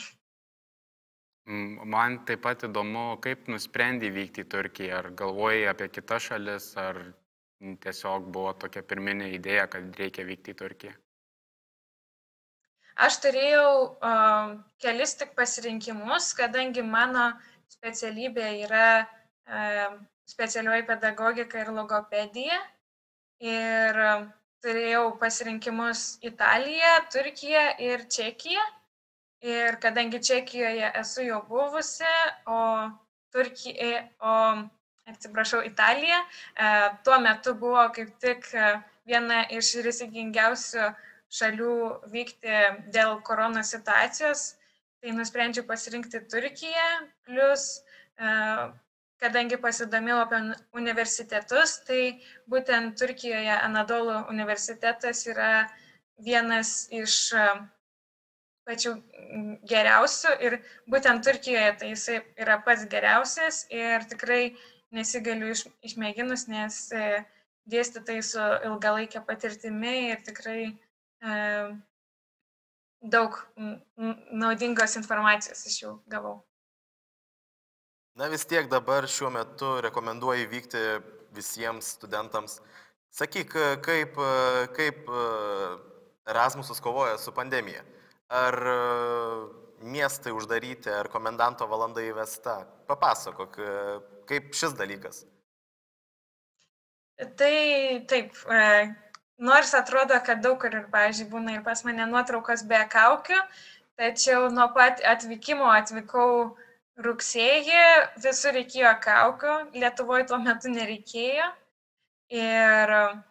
Speaker 2: Man taip pat įdomu, kaip nusprendei vykti į Turkiją, ar galvojai apie kitas šalis, ar tiesiog buvo tokia pirminė idėja, kad reikia vykti į Turkiją?
Speaker 8: Aš turėjau uh, kelis tik pasirinkimus, kadangi mano specialybė yra uh, specialioji pedagogika ir logopedija. Ir uh, turėjau pasirinkimus Italija, Turkija ir Čekija. Ir kadangi Čekijoje esu jau buvusi, o Turkija, o atsiprašau, Italija, tuo metu buvo kaip tik viena iš rizikingiausių šalių vykti dėl koronos situacijos, tai nusprendžiau pasirinkti Turkiją, plus kadangi pasidomėjau apie universitetus, tai būtent Turkijoje Anadolu universitetas yra vienas iš pačių geriausių ir būtent Turkijoje tai jisai yra pats geriausias ir tikrai nesigaliu iš, išmėginus, nes dėstytojai su ilgalaikė patirtimi ir tikrai e, daug naudingos informacijos iš jų gavau.
Speaker 1: Na vis tiek dabar šiuo metu rekomenduoju vykti visiems studentams. Sakyk, kaip, kaip Erasmusas kovoja su pandemija? Ar miestai uždaryti, ar komendanto valanda įvesta? Papasakok, kaip šis dalykas?
Speaker 8: Tai taip, nors atrodo, kad daug kur ir, pavyzdžiui, būna ir pas mane nuotraukos be kaukių, tačiau nuo pat atvykimo atvykau rugsėjį, visur reikėjo kaukių, Lietuvoje tuo metu nereikėjo. Ir,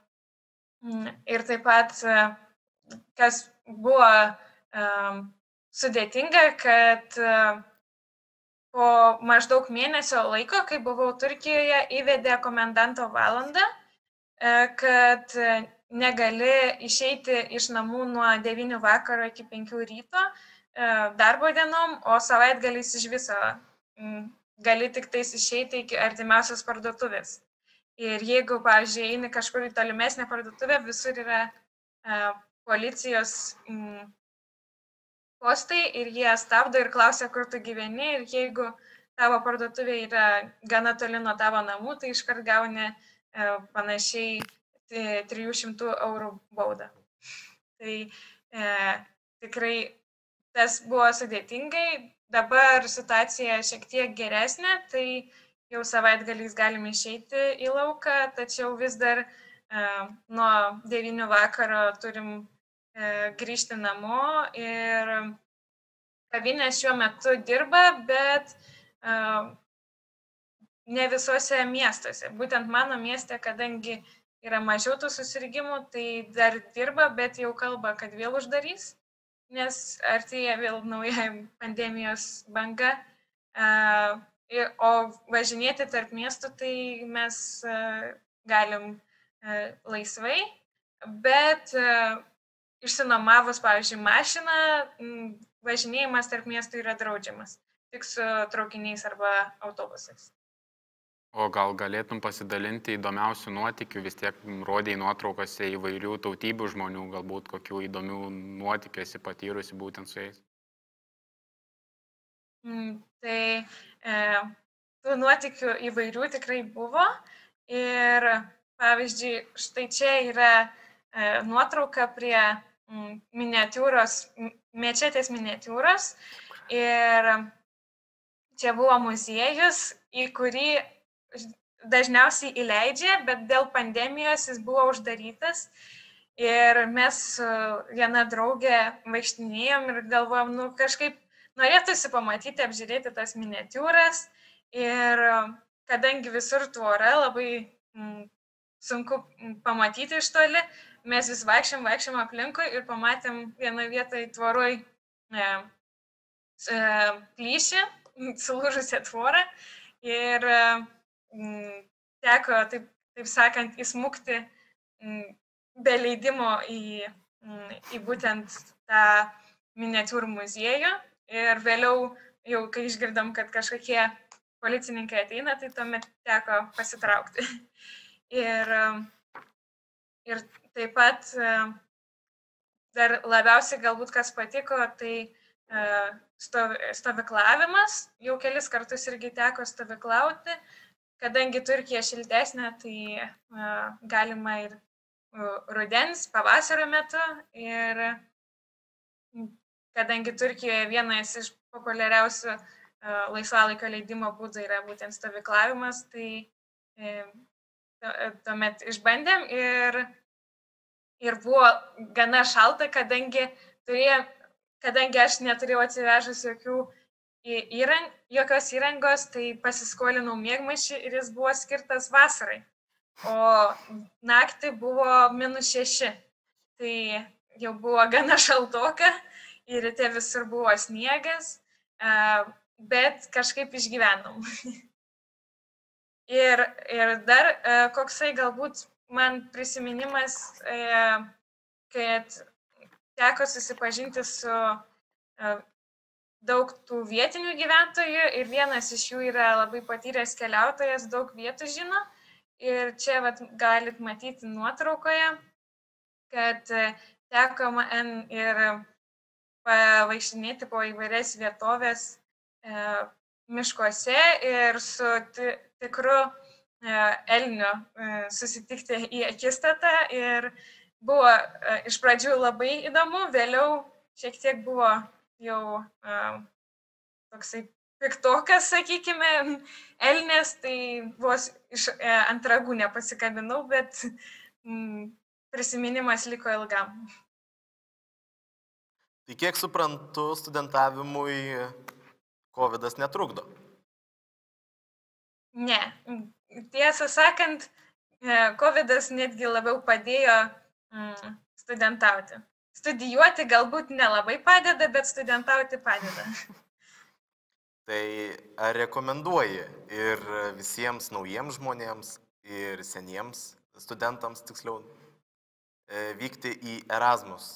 Speaker 8: ir taip pat, kas buvo um, sudėtinga, kad uh, po maždaug mėnesio laiko, kai buvau Turkijoje, įvedė komendanto valandą, uh, kad negali išeiti iš namų nuo devynių vakaro iki penkių ryto uh, darbo dienom, o savaitgaliais iš viso um, gali tik tais išeiti iki artimiausios parduotuvės. Ir jeigu, pavyzdžiui, eini kažkur į tolimesnę parduotuvę, visur yra uh, policijos um, postai ir jie stabdo ir klausia, kur tu gyveni. Ir jeigu tavo parduotuvė yra gana toli nuo tavo namų, tai iškart gauni uh, panašiai trijų šimtų eurų baudą. Tai uh, tikrai tas buvo sudėtingai. Dabar situacija šiek tiek geresnė, tai jau savaitgaliais galime išeiti į lauką, tačiau vis dar uh, nuo devynių vakaro turim uh, grįžti namo ir kavinės šiuo metu dirba, bet uh, ne visose miestuose. Būtent mano mieste, kadangi yra mažiau tų susirgymų, tai dar dirba, bet jau kalba, kad vėl uždarys, nes artėja vėl nauja pandemijos banga. Uh, O važinėti tarp miestų, tai mes uh, galim uh, laisvai, bet uh, išsinomavus, pavyzdžiui, mašiną, m, važinėjimas tarp miestų yra draudžiamas, tik su traukiniais arba autobusais.
Speaker 2: O gal galėtum pasidalinti įdomiausių nuotykių, vis tiek rodėjai nuotraukose įvairių tautybių žmonių, galbūt kokių įdomių nuotykių esi patyrusi būtent su jais?
Speaker 8: Mm, tai e, tų nuotykių įvairių tikrai buvo ir pavyzdžiui, štai čia yra e, nuotrauka prie mm, miniatiūros, mečetės miniatiūros ir čia buvo muziejus, į kurį dažniausiai įleidžia, bet dėl pandemijos jis buvo uždarytas ir mes su viena draugė vaikštinėjom ir galvojom, nu kažkaip norėtųsi pamatyti, apžiūrėti tas miniatiūras ir kadangi visur tvora, labai mm, sunku pamatyti iš toli, mes vis vaikščiam, vaikščiam aplinkui ir pamatėm vienoje vietoje tvoroj e, e, plyšį, sulūžusią tvorą ir mm, teko, taip, taip sakant, įsmukti mm, be leidimo į, mm, į būtent tą miniatiūrų muziejų. Ir vėliau, jau kai išgirdom, kad kažkokie policininkai ateina, tai tuomet teko pasitraukti. Ir, ir taip pat dar labiausiai galbūt kas patiko, tai stovyklavimas. Jau kelis kartus irgi teko stovyklauti. Kadangi Turkija šiltesnė, tai galima ir rudens, pavasario metu. Ir kadangi Turkijoje vienas iš populiariausių uh, laisvalaikio leidimo būdų yra būtent stovyklavimas, tai e, tuomet išbandėm ir, ir buvo gana šalta, kadangi, turėjo, kadangi aš neturėjau atsivežus jokių įrang, jokios įrangos, tai pasiskolinau miegmaišį ir jis buvo skirtas vasarai, o naktį buvo minus šeši, tai jau buvo gana šaltoka. Ir ryte visur buvo sniegas, bet kažkaip išgyvenom. ir, ir dar koksai galbūt man prisiminimas, kad teko susipažinti su daug tų vietinių gyventojų ir vienas iš jų yra labai patyręs keliautojas, daug vietų žino. Ir čia vat, galit matyti nuotraukoje, kad teko man ir pavaikštinėti po įvairias vietovės e, miškuose ir su ti, tikru e, elniu e, susitikti į akistatą. Ir buvo e, iš pradžių labai įdomu, vėliau šiek tiek buvo jau e, toksai piktokas, sakykime, elnės, tai vos iš e, ant ragų nepasikabinau, bet mm, prisiminimas liko ilgam.
Speaker 1: Tai kiek suprantu, studentavimui kovidas netrukdo?
Speaker 8: Ne. Tiesą sakant, kovidas netgi labiau padėjo mm, studentauti. Studijuoti galbūt nelabai padeda, bet studentauti padeda.
Speaker 1: Tai ar rekomenduoji ir visiems naujiems žmonėms, ir seniems studentams, tiksliau, vykti į Erasmus?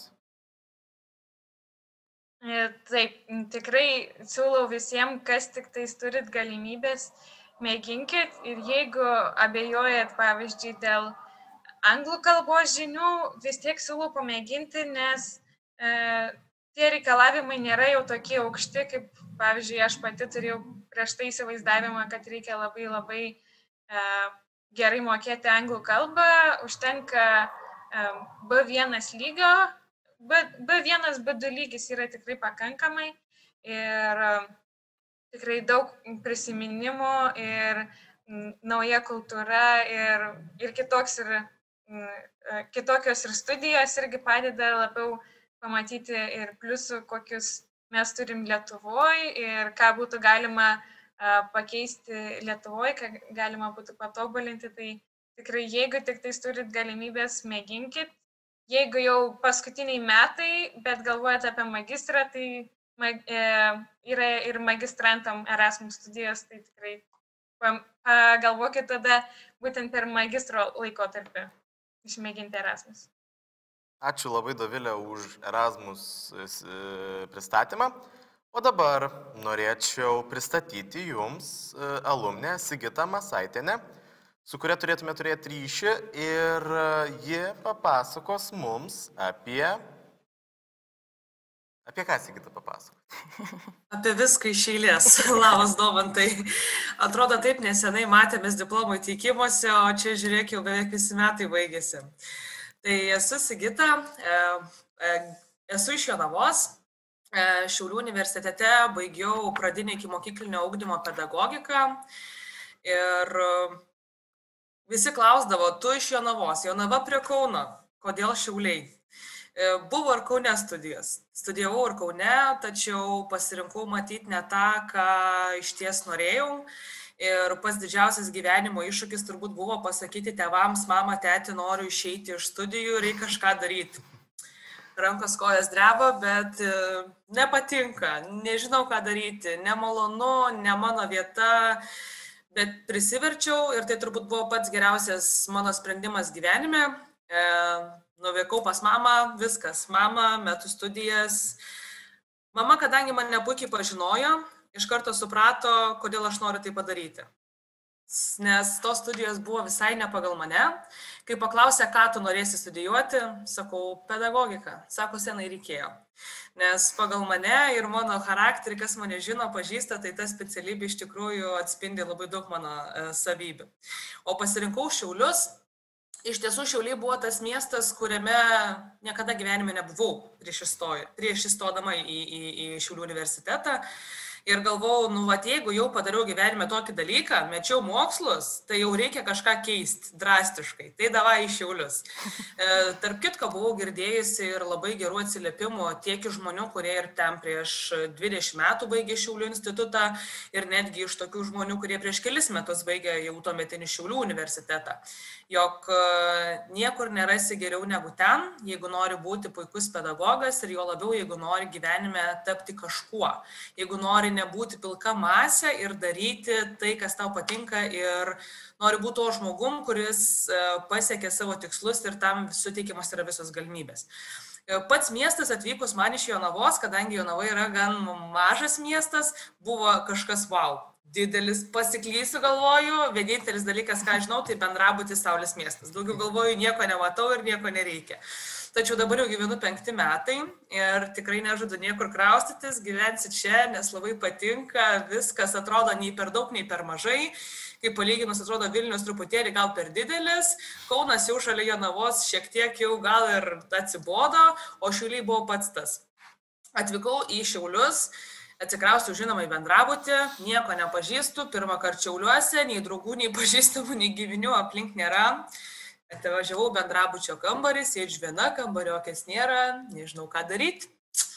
Speaker 8: Taip, tikrai siūlau visiems, kas tik tais turit galimybės, mėginkit ir jeigu abejojat, pavyzdžiui, dėl anglų kalbos žinių, vis tiek siūlau pamėginti, nes e, tie reikalavimai nėra jau tokie aukšti, kaip, pavyzdžiui, aš pati turėjau prieš tai įsivaizdavimą, kad reikia labai labai e, gerai mokėti anglų kalbą, užtenka e, B vienas lygio. B vienas, B du lygis yra tikrai pakankamai ir tikrai daug prisiminimų ir nauja kultūra ir, ir, kitoks ir kitokios ir studijos irgi padeda labiau pamatyti ir pliusų, kokius mes turim Lietuvoje ir ką būtų galima pakeisti Lietuvoje, ką galima būtų patobulinti. Tai tikrai, jeigu tik tais turit galimybės, mėginkit. Jeigu jau paskutiniai metai, bet galvojat apie magistrą, tai mag, e, yra ir magistrantam Erasmus studijos, tai tikrai pagalvokit tada būtent per magistro laikotarpį išmėginti Erasmus.
Speaker 1: Ačiū labai, Dovilė, už Erasmus pristatymą. O dabar norėčiau pristatyti jums alumnę Sigitą Masaitienę, su kuria turėtume turėti ryšį ir ji papasakos mums apie... Apie ką, Sigita, papasakos?
Speaker 9: Apie viską iš eilės. Labas, Domantai. Atrodo, taip nesenai matėmės diplomų įteikimuose, o čia žiūrėk, jau beveik visi metai baigėsi. Tai esu Sigita, esu iš Jonavos. Šiaulių universitete baigiau pradinį iki mokyklinio ugdymo pedagogiką ir visi klausdavo, tu iš Jonavos, Jonava prie Kauno, kodėl Šiauliai? Buvo ir Kaune studijos. Studijavau ir Kaune, tačiau pasirinkau matyti ne tą, ką iš ties norėjau. Ir pats didžiausias gyvenimo iššūkis turbūt buvo pasakyti tėvams, mama, tėti, noriu išeiti iš studijų, reikia kažką daryti. Rankos kojas dreba, bet nepatinka, nežinau ką daryti, nemalonu, ne mano vieta. Bet prisiverčiau ir tai turbūt buvo pats geriausias mano sprendimas gyvenime. E, nuvykau pas mamą, viskas, mama, metu studijas. Mama, kadangi mane puikiai pažinojo, iš karto suprato, kodėl aš noriu tai padaryti. Nes tos studijos buvo visai ne pagal mane. Kai paklausė, ką tu norėsi studijuoti, sakau, pedagogiką. Sako, senai reikėjo. Nes pagal mane ir mano charakterį, kas mane žino, pažįsta, tai ta specialybė iš tikrųjų atspindi labai daug mano e, savybių. O pasirinkau Šiaulius. Iš tiesų, Šiauliai buvo tas miestas, kuriame niekada gyvenime nebuvau prieš, įstoju, prieš įstodama į, į, į Šiaulių universitetą. Ir galvojau, nu, vat, jeigu jau padariau gyvenime tokį dalyką, mečiau mokslus, tai jau reikia kažką keisti drastiškai. Tai davai į Šiaulius. E, tarp kitko, buvau girdėjusi ir labai gerų atsiliepimų tiek iš žmonių, kurie ir ten prieš dvidešimt metų baigė Šiaulių institutą, ir netgi iš tokių žmonių, kurie prieš kelis metus baigė jau tuometinį Šiaulių universitetą. Jog niekur nerasi geriau negu ten, jeigu nori būti puikus pedagogas ir jo labiau, jeigu nori gyvenime tapti kažkuo. Jeigu nori nebūti pilka masė ir daryti tai, kas tau patinka, ir nori būti to žmogum, kuris pasiekė savo tikslus ir tam suteikiamas yra visos galimybės. Pats miestas atvykus man iš Jonavos, kadangi Jonava yra gan mažas miestas, buvo kažkas wow. Didelis, pasiklysiu galvoju, vienintelis dalykas, ką žinau, tai bendrabutis Saulės miestas. Daugiau galvoju, nieko nematau ir nieko nereikia. Tačiau dabar jau gyvenu penkti metai ir tikrai nežadu niekur kraustytis, gyvensi čia, nes labai patinka, viskas atrodo nei per daug, nei per mažai. Kaip palyginus atrodo Vilnius truputėlį gal per didelis, Kaunas jau šalia Jonavos šiek tiek jau gal ir atsibodo, o Šiauliai buvo pats tas. Atvykau į Šiaulius, atsikrausiu žinoma į bendrabutį, nieko nepažįstu, pirmą kartą Šiauliuose, nei draugų, nei pažįstamų, nei gyvinių aplink nėra. Atvažiavau bendrabučio kambarį, sėdžiu viena, kambariokės nėra, nežinau ką daryti.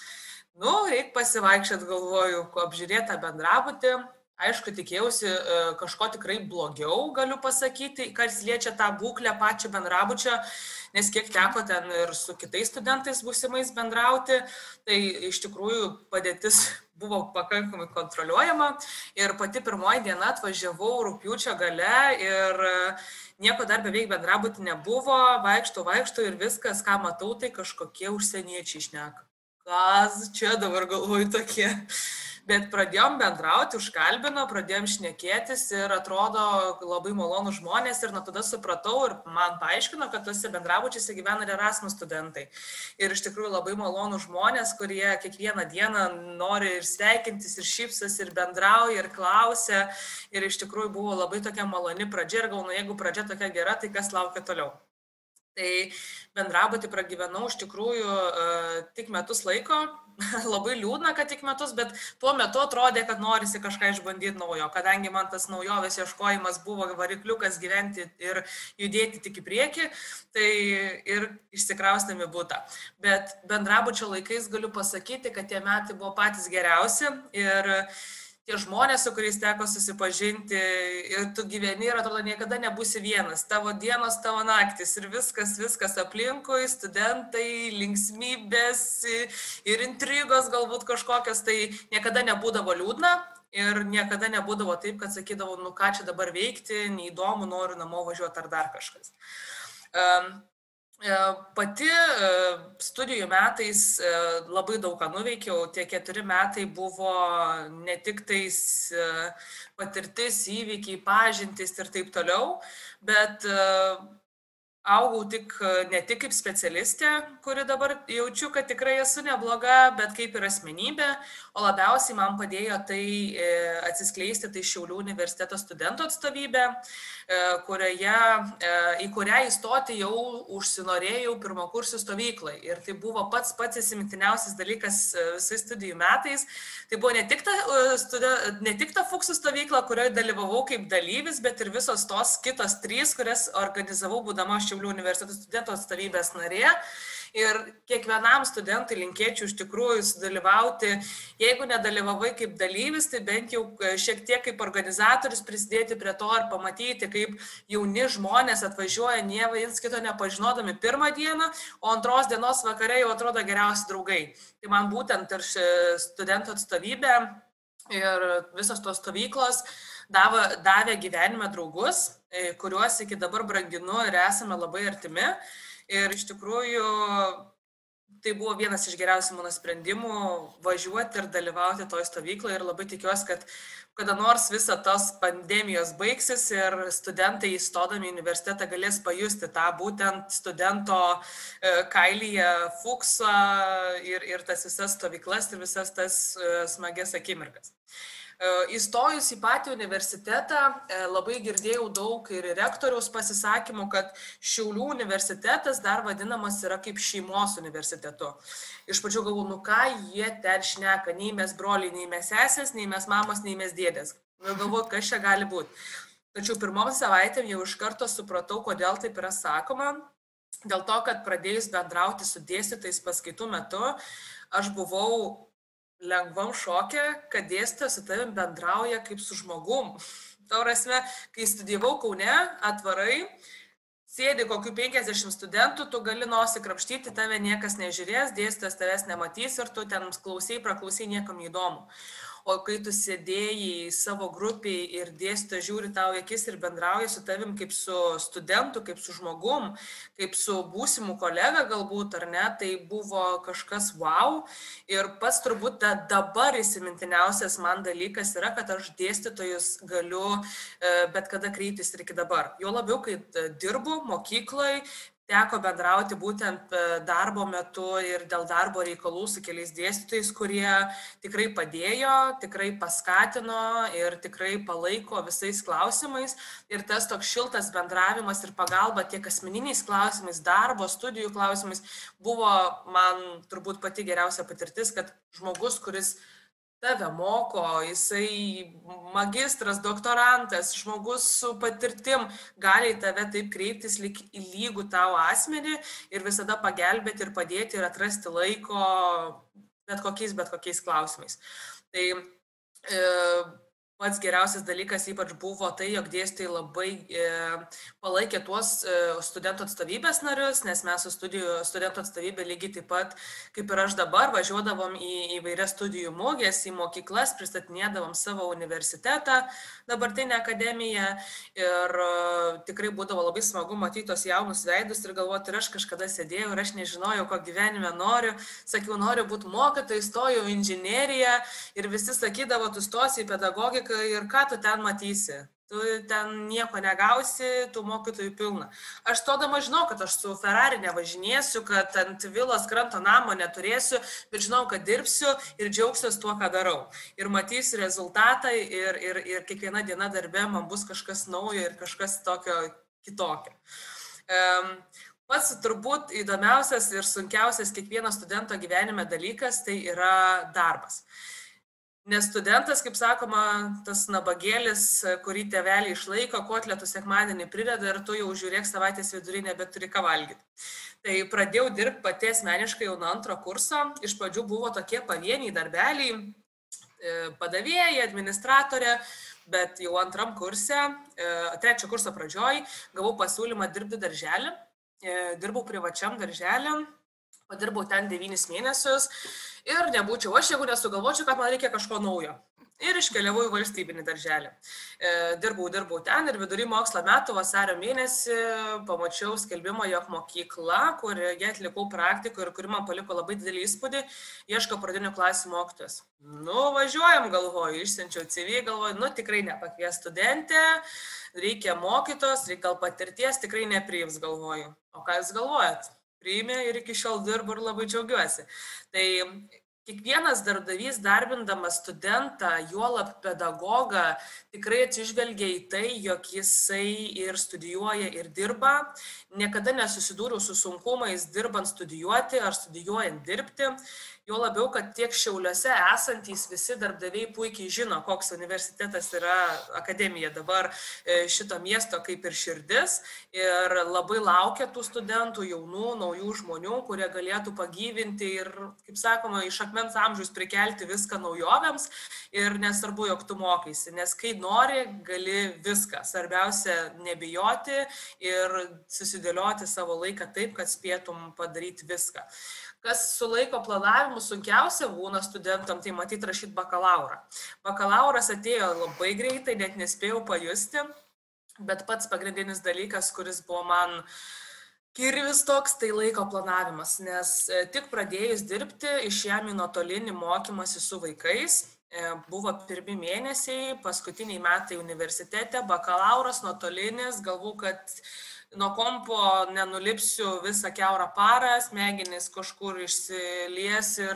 Speaker 9: Nu, reik pasivaikščiat, galvoju, ko apžiūrėtą bendrabutį. Aišku, tikėjausi kažko tikrai blogiau, galiu pasakyti, kas liečia tą būklę pačią bendrabučio, nes kiek teko ten ir su kitais studentais būsimais bendrauti, tai iš tikrųjų padėtis buvo pakankamai kontroliuojama ir pati pirmoji diena atvažiavau rugpjūčio gale ir nieko dar beveik bendrabutį nebuvo, vaikštau, vaikštau ir viskas, ką matau, tai kažkokie užsieniečiai šneka. Kas čia dabar galvoju tokie? Bet pradėjom bendrauti, užkalbino, pradėjom šnekėtis ir atrodo labai malonų žmonės ir nuo tada supratau ir man paaiškino, kad tuose bendrabučiuose gyvena ir Erasmus studentai. Ir iš tikrųjų labai malonų žmonės, kurie kiekvieną dieną nori ir sveikintis, ir šypsas, ir bendrauja, ir klausia. Ir iš tikrųjų buvo labai tokia maloni pradžia ir galvoju, jeigu pradžia tokia gera, tai kas laukia toliau. Tai bendrabutį pragyvenau iš tikrųjų uh, tik metus laiko, labai liūdna, kad tik metus, bet tuo metu atrodė, kad norisi kažką išbandyti naujo, kadangi man tas naujovės ieškojimas buvo varikliukas gyventi ir judėti tik į priekį, tai ir išsikraustėm į butą. Bet bendrabučio laikais galiu pasakyti, kad tie metai buvo patys geriausi ir tie žmonės, su kuriais teko susipažinti ir tu gyveni ir atrodo niekada nebūsi vienas. Tavo dienos, tavo naktis ir viskas, viskas aplinkui, studentai, linksmybės ir intrigos galbūt kažkokios, tai niekada nebūdavo liūdna ir niekada nebūdavo taip, kad sakydavo, nu ką čia dabar veikti, neįdomu, noriu namo važiuoti ar dar kažkas. Um, Pati studijų metais labai daug ką nuveikiau, tie keturi metai buvo ne tik tais patirtis, įvykiai, pažintys ir taip toliau, bet augau tik, ne tik kaip specialistė, kuri dabar jaučiu, kad tikrai esu nebloga, bet kaip ir asmenybė, o labiausiai man padėjo tai atsiskleisti tai Šiaulių universiteto studentų atstovybė, kurioje, į kurią įstoti jau užsinorėjau pirmakursių stovyklai. Ir tai buvo pats pats įsimintiniausias dalykas visais studijų metais. Tai buvo ne tik ta, ne tik ta Fuksų stovykla, kurioje dalyvavau kaip dalyvis, bet ir visos tos kitos trys, kurias organizavau būdama Šiaulių universiteto studentų atstovybės narė. Ir kiekvienam studentui linkėčiau iš tikrųjų sudalyvauti, jeigu nedalyvavai kaip dalyvis, tai bent jau šiek tiek kaip organizatorius prisidėti prie to ir pamatyti, kaip jauni žmonės atvažiuoja nie viens kito nepažinodami pirmą dieną, o antros dienos vakare jau atrodo geriausi draugai. Tai man būtent ir studentų atstovybė ir visos tos stovyklos davė, davė gyvenime draugus, kuriuos iki dabar branginu ir esame labai artimi. Ir iš tikrųjų tai buvo vienas iš geriausių mano sprendimų važiuoti ir dalyvauti toj stovykloje ir labai tikiuosi, kad kada nors visa tos pandemijos baigsis ir studentai įstodami į universitetą galės pajusti tą būtent studento kailyje Fuksą ir, ir tas visas stovyklas ir visas tas smagias akimirkas. Įstojus į patį universitetą labai girdėjau daug ir rektoriaus pasisakymų, kad Šiaulių universitetas dar vadinamas yra kaip šeimos universitetu. Iš pradžių galvoju, nu ką jie ten šneka, nei mes broliai, nei mes sesės, nei mes mamos, nei mes dėdės. Nu galvoju, kas čia gali būti. Tačiau pirmom savaitėm jau iš karto supratau, kodėl taip yra sakoma. Dėl to, kad pradėjus bendrauti su dėstytojais paskaitų metu, aš buvau lengvam šokė, kad dėstytojas su tavim bendrauja kaip su žmogum. Tau prasme, kai studijavau Kaune, atvarai, sėdi kokių penkiasdešimt studentų, tu gali nosį krapštyti, tave niekas nežiūrės, dėstytojas tavęs nematys ir tu ten klausai, praklausai, niekam neįdomu. o kai tu sėdėjai savo grupiai ir dėstytojas žiūri tau į akis ir bendrauja su tavim kaip su studentu, kaip su žmogum, kaip su būsimu kolega galbūt, ar ne, tai buvo kažkas wow. Ir pats turbūt da, dabar įsimintiniausias man dalykas yra, kad aš dėstytojus galiu bet kada kreiptis ir iki dabar. Jo labiau, kai dirbu mokykloje, teko bendrauti būtent darbo metu ir dėl darbo reikalų su keliais dėstytojais, kurie tikrai padėjo, tikrai paskatino ir tikrai palaiko visais klausimais. Ir tas toks šiltas bendravimas ir pagalba tiek asmeniniais klausimais, darbo, studijų klausimais buvo man turbūt pati geriausia patirtis, kad žmogus, kuris tave moko, jisai magistras, doktorantas, žmogus su patirtim gali tave taip kreiptis lyg į lygų tau asmenį ir visada pagelbėti ir padėti ir atrasti laiko bet kokiais, bet kokiais klausimais. Tai e, pats geriausias dalykas ypač buvo tai, jog dėstytojai labai e, palaikė tuos e, studentų atstovybės narius, nes mes su studijų, studentų atstovybė lygiai taip pat, kaip ir aš dabar, važiuodavom į įvairias studijų mugės, į mokyklas, pristatinėdavom savo universitetą, dabartinę akademiją ir e, tikrai būdavo labai smagu matyti tos jaunus veidus ir galvoti, ir aš kažkada sėdėjau ir aš nežinojau, ko gyvenime noriu, sakiau, noriu būti mokytoja, įstojau į inžineriją ir visi sakydavo, tu stosi į pedagogiką, ir ką tu ten matysi, tu ten nieko negausi, tų mokytojų pilna. Aš stodama žinau, kad aš su Ferrari nevažinėsiu, kad ant vilos kranto namo neturėsiu, bet žinau, kad dirbsiu ir džiaugsiuos tuo, ką darau. Ir matysiu rezultatą ir, ir, ir kiekviena diena darbe man bus kažkas naujo ir kažkas tokio kitokio. Um, Pats turbūt įdomiausias ir sunkiausias kiekvieno studento gyvenime dalykas tai yra darbas. Nes studentas, kaip sakoma, tas nabagėlis, kurį tėveliai išlaiko, kotletų sekmadienį prideda ir tu jau žiūrėk savaitės vidury nebeturi ką valgyti. Tai pradėjau dirbti pati asmeniškai jau nuo antro kurso. Iš pradžių buvo tokie pavieniai darbeliai, padavėjai, administratorė, bet jau antram kurse, trečio kurso pradžioj, gavau pasiūlymą dirbti darželį. Dirbau privačiam darželį. Padirbau ten devynis mėnesius ir nebūčiau aš, jeigu nesugalvočiau, kad man reikia kažko naujo. Ir iškeliavau į valstybinį darželį. Dirbau, dirbau ten ir vidury mokslo metų vasario mėnesį pamačiau skelbimą, jog mokykla, kurioje atlikau praktikų ir kuri man paliko labai didelį įspūdį, ieško pradinių klasių mokytojos. Nu, važiuojam, galvoju, išsiunčiau C V, galvoju, nu tikrai nepakvies studentė, reikia mokytos, reikia gal patirties, tikrai nepriims, galvoju. O ką jūs galvojat? Priėmė ir iki šiol dirbu ir labai džiaugiuosi. Tai kiekvienas darbdavys darbindamas studentą, juolab pedagogą, tikrai atsižvelgia į tai, jog jisai ir studijuoja ir dirba. Niekada nesusidūriau su sunkumais dirbant studijuoti ar studijuojant dirbti. Jo labiau, kad tiek Šiauliuose esantys visi darbdaviai puikiai žino, koks universitetas yra akademija dabar šito miesto kaip ir širdis. Ir labai laukia tų studentų, jaunų, naujų žmonių, kurie galėtų pagyvinti ir, kaip sakoma, iš akmens amžiaus prikelti viską naujovėms. Ir nesvarbu, jog tu mokaisi, nes kai nori, gali viską. Svarbiausia nebijoti ir susidėlioti savo laiką taip, kad spėtum padaryti viską. Kas su laiko planavimu sunkiausia būna studentam, tai matyti rašyti bakalaurą. Bakalauras atėjo labai greitai, net nespėjau pajusti, bet pats pagrindinis dalykas, kuris buvo man kirvis toks, tai laiko planavimas, nes tik pradėjus dirbti, išėjom į nuotolinį mokymąsi su vaikais. Buvo pirmi mėnesiai, paskutiniai metai universitete, bakalauras, nuotolinis, galvau, kad nuo kompo nenulipsiu visą kiaurą parą, smegenys kažkur išsilies ir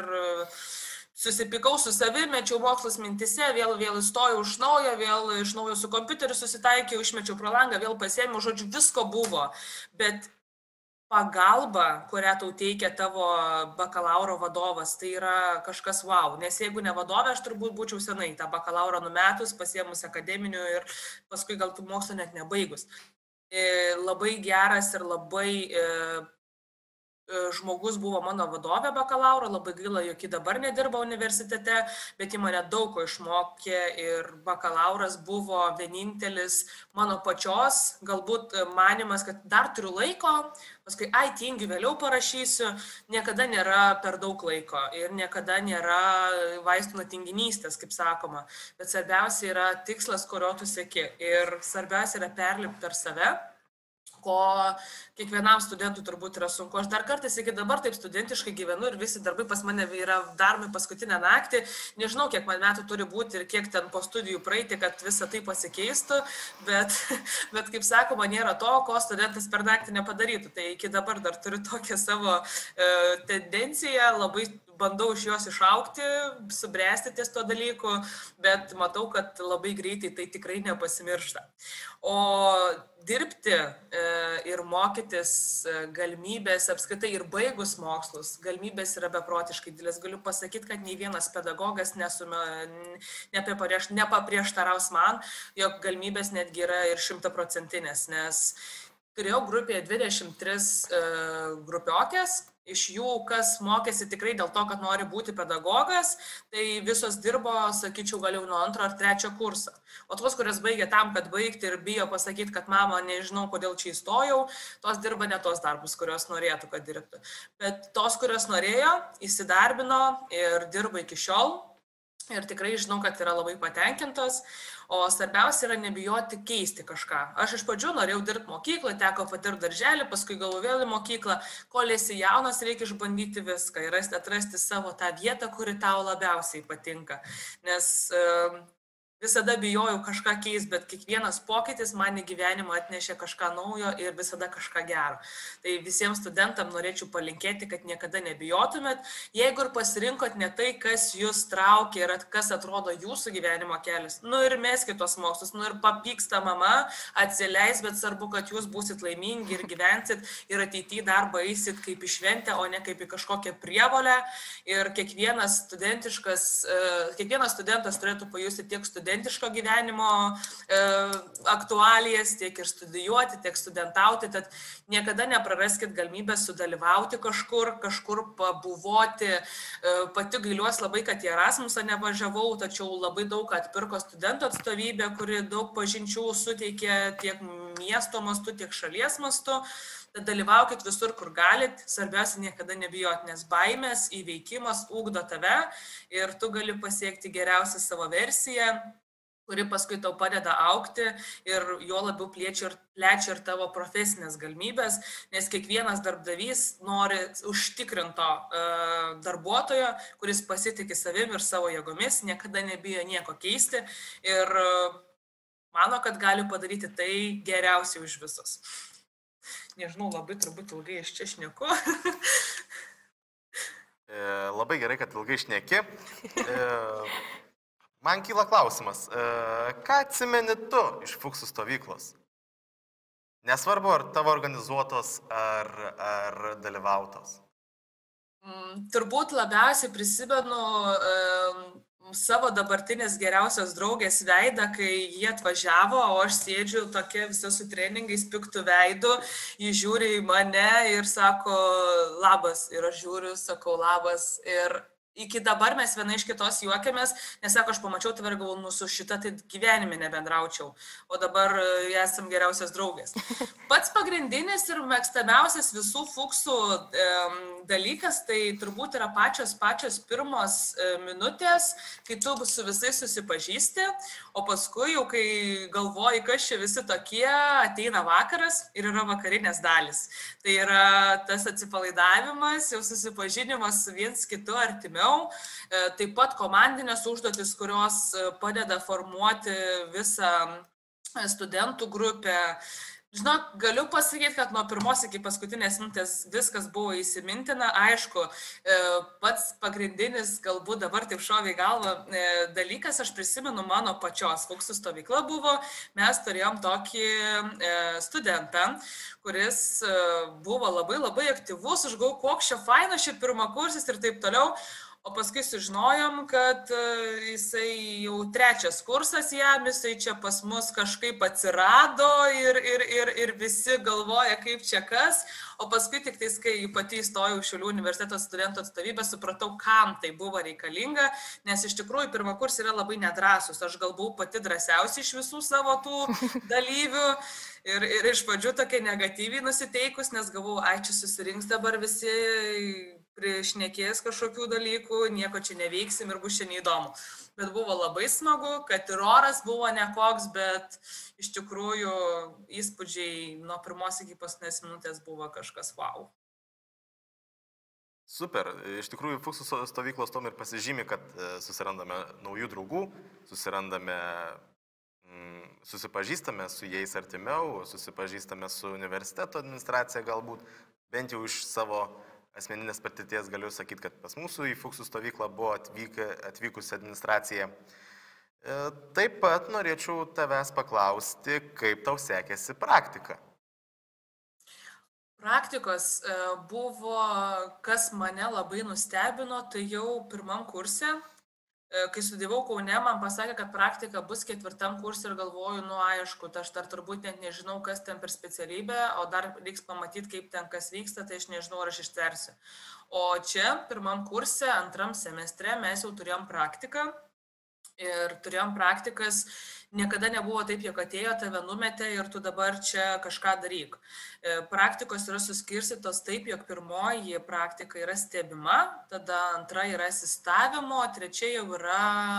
Speaker 9: susipykau su savimi, mečiau mokslus mintise, vėl, vėl įstojau iš naujo, vėl iš naujo su kompiuteriu susitaikiau, išmečiau pro langą, vėl pasiėmiau, žodžiu, visko buvo. Bet pagalba, kurią tau teikia tavo bakalauro vadovas, tai yra kažkas wow. Nes jeigu ne vadovė, aš turbūt būčiau senai tą bakalauro numetus, pasiėmus akademinių ir paskui gal tų mokslo net nebaigus. Labai geras ir labai žmogus buvo mano vadovė bakalauro, labai gaila, jog ji dabar nedirba universitete, bet ji mane daug ko išmokė ir bakalauras buvo vienintelis mano pačios, galbūt manimas, kad dar turiu laiko, paskui, ai, tingiu, vėliau parašysiu, niekada nėra per daug laiko ir niekada nėra vaistų nuo tinginystės, kaip sakoma, bet svarbiausia yra tikslas, kurio tu sieki ir svarbiausia yra perlipti per save, ko kiekvienam studentui turbūt yra sunku. Aš dar kartais iki dabar taip studentiškai gyvenu ir visi darbai pas mane yra daromi paskutinę naktį. Nežinau, kiek man metų turi būti ir kiek ten po studijų praeiti, kad visa tai pasikeistų, bet, bet kaip sakoma, nėra to, ko studentas per naktį nepadarytų. Tai iki dabar dar turiu tokią savo e, tendenciją, labai bandau iš jos išaukti, subręsti ties to dalyku, bet matau, kad labai greitai tai tikrai nepasimiršta. O dirbti e, ir mokytis e, galimybės, apskritai ir baigus mokslus, galimybės yra beprotiškai didelės. Galiu pasakyti, kad nei vienas pedagogas nesume, nepaprieštaraus man, jog galimybės netgi yra ir šimtaprocentinės, nes turėjau grupėje dvidešimt tris e, grupiokės. Iš jų, kas mokėsi tikrai dėl to, kad nori būti pedagogas, tai visos dirbo, sakyčiau, gal jau nuo antro ar trečio kurso. O tos, kurios baigė tam, kad baigti ir bijo pasakyti, kad mama, nežinau, kodėl čia įstojau, tos dirba ne tos darbus, kurios norėtų, kad dirbtų. Bet tos, kurios norėjo, įsidarbino ir dirba iki šiol. Ir tikrai žinau, kad yra labai patenkintos, o svarbiausia yra nebijoti keisti kažką. Aš iš pradžių norėjau dirbti mokyklą, teko patirti darželį, paskui galvoju vėl į mokyklą, kol esi jaunas, reikia išbandyti viską ir atrasti savo tą vietą, kuri tau labiausiai patinka. Nes uh, visada bijojau kažką keis, bet kiekvienas pokytis man į gyvenimą atnešė kažką naujo ir visada kažką gero. Tai visiems studentam norėčiau palinkėti, kad niekada nebijotumėt. Jeigu ir pasirinkot ne tai, kas jūs traukia ir kas atrodo jūsų gyvenimo kelias, nu ir meskit tos mokslus, nu ir papyksta mama, atsileis, bet svarbu, kad jūs būsit laimingi ir gyvensit ir ateityje darbą eisit kaip į šventę, o ne kaip į kažkokią prievolę. Ir kiekvienas studentiškas, kiekvienas studentas turėtų pajusti tiek studentišką, studentiško gyvenimo e, aktualijas, tiek ir studijuoti, tiek studentauti, tad niekada nepraraskit galimybę sudalyvauti kažkur, kažkur pabuvoti. E, pati gailiuosi labai, kad į Erasmusą nevažiavau, tačiau labai daug atpirko studentų atstovybė, kuri daug pažinčių suteikė tiek miesto mastu, tiek šalies mastu. Tad dalyvaukit visur, kur galit, svarbiausia niekada nebijot, nes baimės įveikimas ugdo tave ir tu gali pasiekti geriausią savo versiją, kuri paskui tau padeda augti ir jo labiau plečia ir, plečia ir tavo profesinės galimybės, nes kiekvienas darbdavys nori užtikrinto uh, darbuotojo, kuris pasitikė savim ir savo jėgomis, niekada nebijo nieko keisti ir uh, mano, kad gali padaryti tai geriausiai už visus. Nežinau, labai turbūt ilgai iš čia šneku.
Speaker 1: e, labai gerai, kad ilgai šneki. E, man kyla klausimas, e, ką atsimeni tu iš Fuksų stovyklos? Nesvarbu, ar tavo organizuotos, ar, ar dalyvautos.
Speaker 9: Mm, turbūt labiausiai prisimenu e, savo dabartinės geriausios draugės veidą, kai jie atvažiavo, o aš sėdžiu tokia visa su treningais piktų veidų, jį žiūri į mane ir sako labas, ir aš žiūriu, sakau labas, ir iki dabar mes viena iš kitos juokiamės, nes sako, aš pamačiau tave ir galvoju, nu su šita tai gyvenime nebendraučiau, o dabar esam geriausias draugės. Pats pagrindinis ir mėgstamiausias visų Fuksų e, dalykas, tai turbūt yra pačios pačios pirmos e, minutės, kai tu su visais susipažįsti, o paskui jau kai galvoji, kas čia visi tokie, ateina vakaras ir yra vakarinės dalis. Tai yra tas atsipalaidavimas, jau susipažinimas viens kitu artimiau. Taip pat komandinės užduotis, kurios padeda formuoti visą studentų grupę. Žinok, galiu pasakyti, kad nuo pirmos iki paskutinės minutės viskas buvo įsimintina. Aišku, pats pagrindinis, galbūt dabar taip šovė į galvą dalykas, aš prisimenu mano pačios Fuksų stovykla buvo, mes turėjom tokį studentą, kuris buvo labai labai aktyvus, aš galvoju, koks čia fainas, čia pirmakursis ir taip toliau. o paskui sužinojom, kad jisai jau trečias kursas jam, jisai čia pas mus kažkaip atsirado ir, ir, ir, ir visi galvoja, kaip čia kas, o paskui tik tais, kai pati įstojau į Šiaulių universiteto studentų atstovybę, supratau, kam tai buvo reikalinga, nes iš tikrųjų pirmą kursą yra labai nedrąsus, aš gal buvau pati drąsiausia iš visų savo tų dalyvių. Ir, ir iš pradžių tokia negatyviai nusiteikus, nes galvau, ai čia susirinks dabar visi, priešnekės kažkokių dalykų, nieko čia neveiksim ir bus čia neįdomu. Bet buvo labai smagu, kad ir oras buvo nekoks, bet iš tikrųjų įspūdžiai nuo pirmos iki paskutinės minutės buvo kažkas wow.
Speaker 1: Super. Iš tikrųjų, Fuksų stovyklos tom ir pasižymi, kad susirandame naujų draugų, susirandame susipažįstame su jais artimiau, susipažįstame su universiteto administracija galbūt, bent jau iš savo asmeninės patirties galiu sakyti, kad pas mūsų į Fuksų stovyklą buvo atvykę, atvykusi administracija. Taip pat norėčiau tavęs paklausti, kaip tau sekėsi praktika.
Speaker 9: Praktikos buvo, kas mane labai nustebino, tai jau pirmam kurse. Kai studijavau Kaune, man pasakė, kad praktika bus ketvirtam kursui ir galvoju, nu aišku, aš dar turbūt net nežinau, kas ten per specialybę, o dar reiks pamatyti, kaip ten kas vyksta, tai aš nežinau, ar aš ištversiu. O čia, pirmam kurse, antram semestre, mes jau turėjom praktiką ir turėjom praktikas, niekada nebuvo taip, jog atėjo, tave numetė ir tu dabar čia kažką daryk. Praktikos yra suskirstytos taip, jog pirmoji praktika yra stebima, tada antra yra asistavimo, trečia jau yra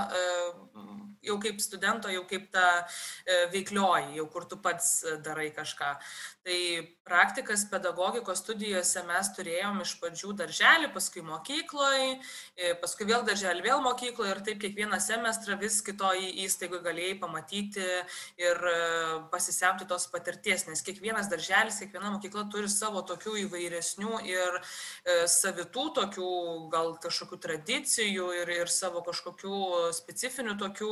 Speaker 9: jau kaip studento, jau kaip ta veiklioji, jau kur tu pats darai kažką. Tai praktikas pedagogikos studijose mes turėjom iš pradžių darželį, paskui mokykloje, paskui vėl darželį, vėl mokykloje ir taip kiekvieną semestrą vis kitoj įstaigoj galėjai pamatyti ir pasisemti tos patirties, nes kiekvienas darželis, kiekviena mokykla turi savo tokių įvairesnių ir savitų tokių gal kažkokių tradicijų ir, ir savo kažkokių specifinių tokių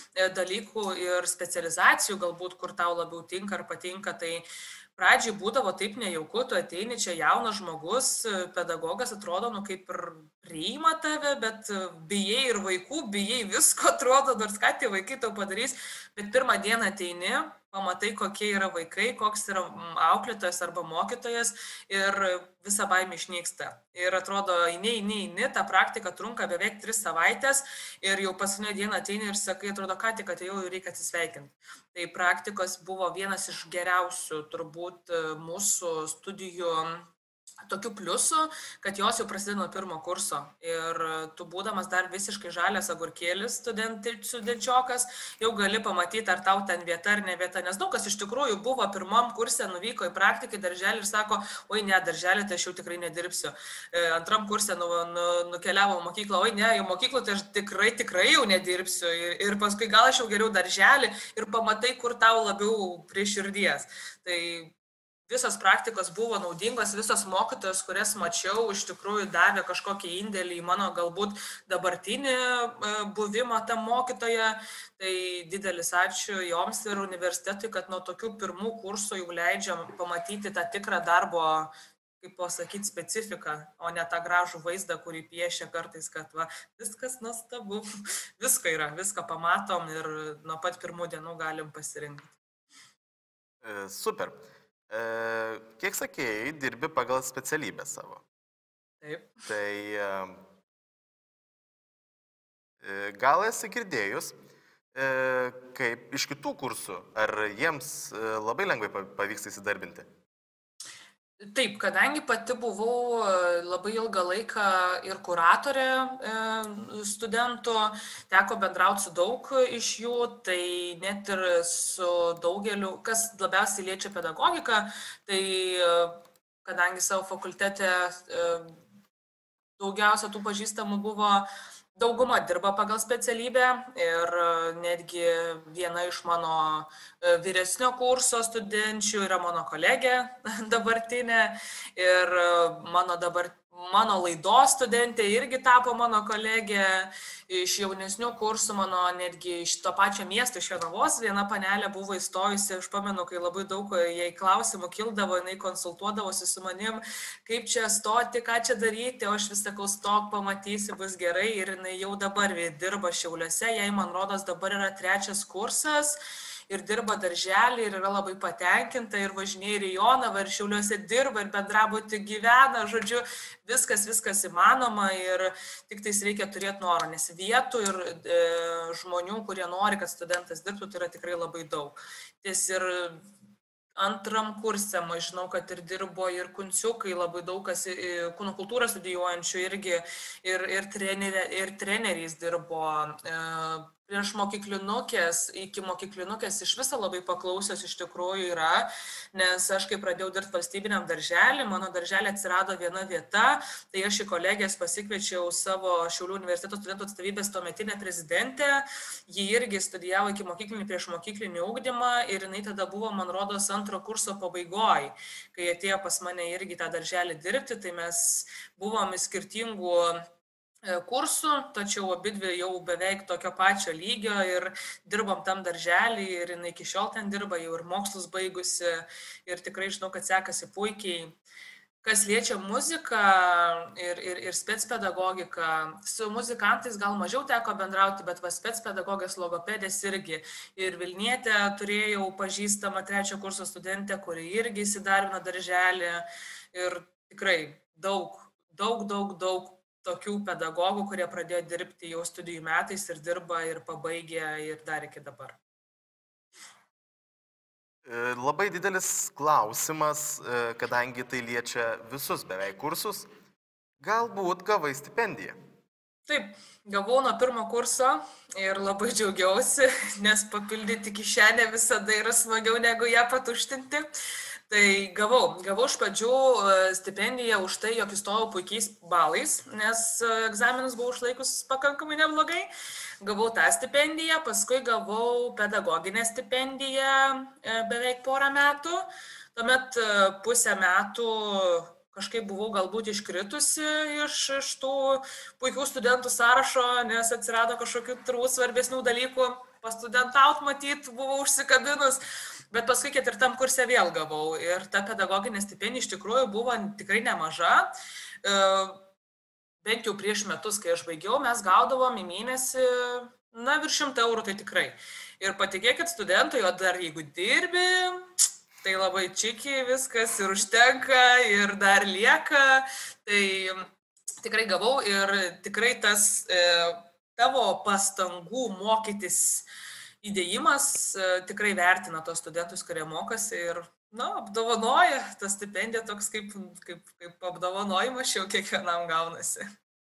Speaker 9: dalykų ir specializacijų, galbūt kur tau labiau tinka ar patinka, tai pradžiai būdavo taip nejauku, tu ateini čia jaunas žmogus, pedagogas atrodo, nu kaip ir priima tave, bet bijai ir vaikų, bijai visko, atrodo, nors ką tie vaikai tau padarys, bet pirmą dieną ateini, pamatai, kokie yra vaikai, koks yra auklėtojas arba mokytojas ir visa baimė išnyksta. Ir atrodo, eini, eini, eini, ta praktika trunka beveik tris savaitės ir jau paskutinę dieną ateini ir sakai, atrodo, ką tik atėjau ir reikia atsisveikinti. Tai praktikos buvo vienas iš geriausių turbūt mūsų studijų tokių pliusų, kad jos jau prasideda nuo pirmo kurso ir tu būdamas dar visiškai žalias agurkėlis studenčiokas, jau gali pamatyti, ar tau ten vieta ar ne vieta, nes daug kas iš tikrųjų buvo pirmam kurse, nuvyko į praktiką į darželį ir sako, oi ne, darželį tai aš jau tikrai nedirbsiu. Antram kurse nu, nu, nukeliavo mokyklą, oi ne, jau mokyklą tai aš tikrai, tikrai jau nedirbsiu ir, ir paskui gal aš jau geriau darželį ir pamatai, kur tau labiau prie širdies. Tai visos praktikos buvo naudingos, visos mokytojos, kurias mačiau, iš tikrųjų davė kažkokį indėlį į mano galbūt dabartinį buvimą tam mokytoje. Tai didelis ačiū joms ir universitetui, kad nuo tokių pirmų kursų jau leidžiam pamatyti tą tikrą darbo, kaip pasakyti, specifiką, o ne tą gražų vaizdą, kurį piešia kartais, kad va, viskas nuostabu, viską yra, viską pamatom ir nuo pat pirmų dienų galim pasirinkti.
Speaker 1: Super. E, kiek sakėjai, dirbi pagal specialybę savo.
Speaker 9: Taip.
Speaker 1: Tai e, gal esi girdėjus, e, kaip iš kitų kursų, ar jiems labai lengvai pavyksta įsidarbinti?
Speaker 9: Taip, kadangi pati buvau labai ilgą laiką ir kuratorė studentų, teko bendrauti su daug iš jų, tai net ir su daugeliu, kas labiausiai liečia pedagogiką, tai kadangi savo fakultete daugiausia tų pažįstamų buvo, dauguma dirba pagal specialybę ir netgi viena iš mano vyresnio kurso studenčių yra mano kolegė dabartinė ir mano dabar, mano laidos studentė irgi tapo mano kolegė, iš jaunesnių kursų mano netgi iš to pačio miesto, iš Jonavos, viena panelė buvo įstojusi, aš pamenu, kai labai daug jai klausimų kildavo, jinai konsultuodavosi su manim, kaip čia stoti, ką čia daryti, o aš vis sakau, stok, pamatysi, bus gerai, ir jinai jau dabar dirba Šiauliuose, jai, man rodos, dabar yra trečias kursas, ir dirba darželį, ir yra labai patenkinta, ir važinėja į Jonavą, ir Šiauliuose dirba, ir bendrabuty gyvena, žodžiu, viskas, viskas įmanoma, ir tik tais reikia turėti norą, nes vietų ir e, žmonių, kurie nori, kad studentas dirbtų, tai yra tikrai labai daug. Ties ir antram kurse, aš žinau, kad ir dirbo ir kunciukai, labai daug kas kūno kultūrą studijuojančių irgi, ir, ir, trenerė, ir treneriais dirbo. E, prieš mokyklinukės, iki mokyklinukės iš viso labai paklausios iš tikrųjų yra, nes aš kai pradėjau dirbti valstybiniam darželį, mano darželį atsirado viena vieta, tai aš į kolegijas pasikviečiau savo Šiaulių universiteto studentų atstovybės tuometinę prezidentę, ji irgi studijavo iki mokyklinį prieš mokyklinį ugdymą ir jinai tada buvo, man rodos, antro kurso pabaigoj, kai atėjo pas mane irgi tą darželį dirbti, tai mes buvom skirtingų kursų, tačiau abidvi jau beveik tokio pačio lygio ir dirbom tam darželį ir jinai iki šiol ten dirba, jau ir mokslus baigusi ir tikrai žinau, kad sekasi puikiai. Kas liečia muziką ir, ir, ir specpedagogiką, su muzikantais gal mažiau teko bendrauti, bet va specpedagogės logopedės irgi. Ir Vilnietė turėjau pažįstamą trečio kurso studentę, kuri irgi įsidarbino darželį ir tikrai daug, daug, daug, daug tokių pedagogų, kurie pradėjo dirbti jau studijų metais ir dirba ir pabaigė ir dar iki dabar.
Speaker 1: Labai didelis klausimas, kadangi tai liečia visus beveik kursus. Galbūt gavai stipendiją?
Speaker 9: Taip, gavau nuo pirmo kurso ir labai džiaugiausi, nes papildyti kišenę visada yra smagiau negu ją patuštinti. Tai gavau, gavau iš pradžių stipendiją už tai, jog įstojau puikiais balais, nes egzaminus buvau išlaikus pakankamai neblogai. Gavau tą stipendiją, paskui gavau pedagoginę stipendiją beveik porą metų. Tuomet pusę metų kažkaip buvau galbūt iškritusi iš, iš tų puikių studentų sąrašo, nes atsirado kažkokių turbūt svarbesnių dalykų. Pastudentaut matyt, buvau užsikabinus, bet paskui ketvirtam kurse vėl gavau. Ir ta pedagoginė stipendija iš tikrųjų buvo tikrai nemaža. Bent jau prieš metus, kai aš baigiau, mes gaudavom į mėnesį, na, virš šimtą eurų, tai tikrai. Ir patikėkit studentai, o dar jeigu dirbi, tai labai čiki viskas ir užtenka, ir dar lieka. Tai tikrai gavau ir tikrai tas e, tavo pastangų mokytis įdėjimas e, tikrai vertina tos studentus, kurie mokosi ir, na, apdovanoja. Ta stipendija toks kaip, kaip, kaip apdovanojimas jau kiekvienam gaunasi.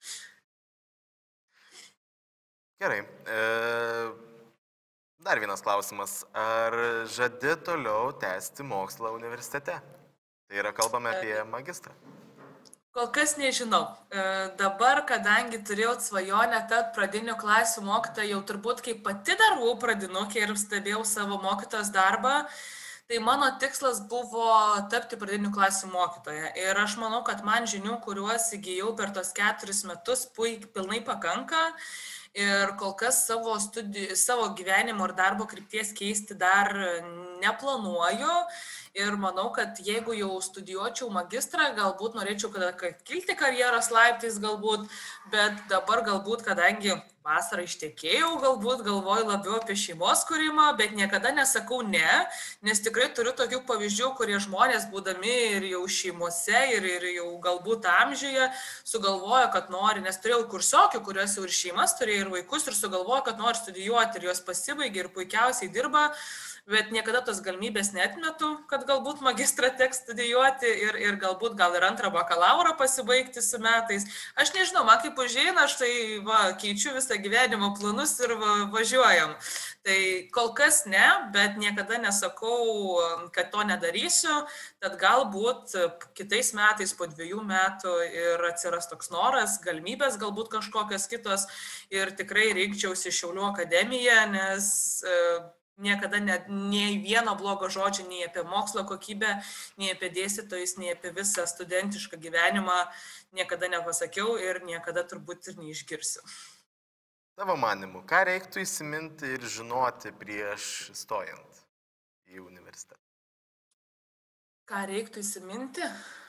Speaker 1: Gerai. E, dar vienas klausimas. Ar žadi toliau tęsti mokslą universitete? Tai yra kalbame apie magistrą.
Speaker 9: Kol kas nežinau. E, dabar, kadangi turėjau svajonę tapti pradinių klasių mokytoja, jau turbūt kaip pati dar buvau pradinukė ir stebėjau savo mokytojos darbą, tai mano tikslas buvo tapti pradinių klasių mokytoja. Ir aš manau, kad man žinių, kuriuos įgijau per tos keturis metus, puikiai pilnai pakanka. Ir kol kas savo, studijų, savo gyvenimo ir darbo krypties keisti dar neplanuoju. Ir manau, kad jeigu jau studijuočiau magistrą, galbūt norėčiau kad kilti karjeros laiptais galbūt, bet dabar galbūt, kadangi vasarą ištekėjau, galbūt galvoju labiau apie šeimos kūrimą, bet niekada nesakau ne, nes tikrai turiu tokių pavyzdžių, kurie žmonės būdami ir jau šeimose, ir, ir jau galbūt amžiuje sugalvojo, kad nori, nes turėjau kursiokių, kurios jau ir šeimas turėjo, ir vaikus, ir sugalvojo, kad nori studijuoti, ir jos pasibaigė ir puikiausiai dirba. Bet niekada tos galimybės neatmetu, kad galbūt magistrą teks studijuoti ir, ir galbūt gal ir antrą bakalaurą pasibaigti su metais. Aš nežinau, man kaip užeina, aš tai va, keičiu visą gyvenimo planus ir va, važiuojam. Tai kol kas ne, bet niekada nesakau, kad to nedarysiu, tad galbūt kitais metais, po dviejų metų ir atsiras toks noras, galimybės galbūt kažkokios kitos ir tikrai reikčiausi Šiaulių akademiją, nes niekada ne, nei vieno blogo žodžio, nei apie mokslo kokybę, nei apie dėstytojus, nei apie visą studentišką gyvenimą niekada nepasakiau ir niekada turbūt ir neišgirsiu.
Speaker 1: Tavo manimu, ką reiktų įsiminti ir žinoti prieš stojant į universitetą?
Speaker 9: Ką reiktų įsiminti?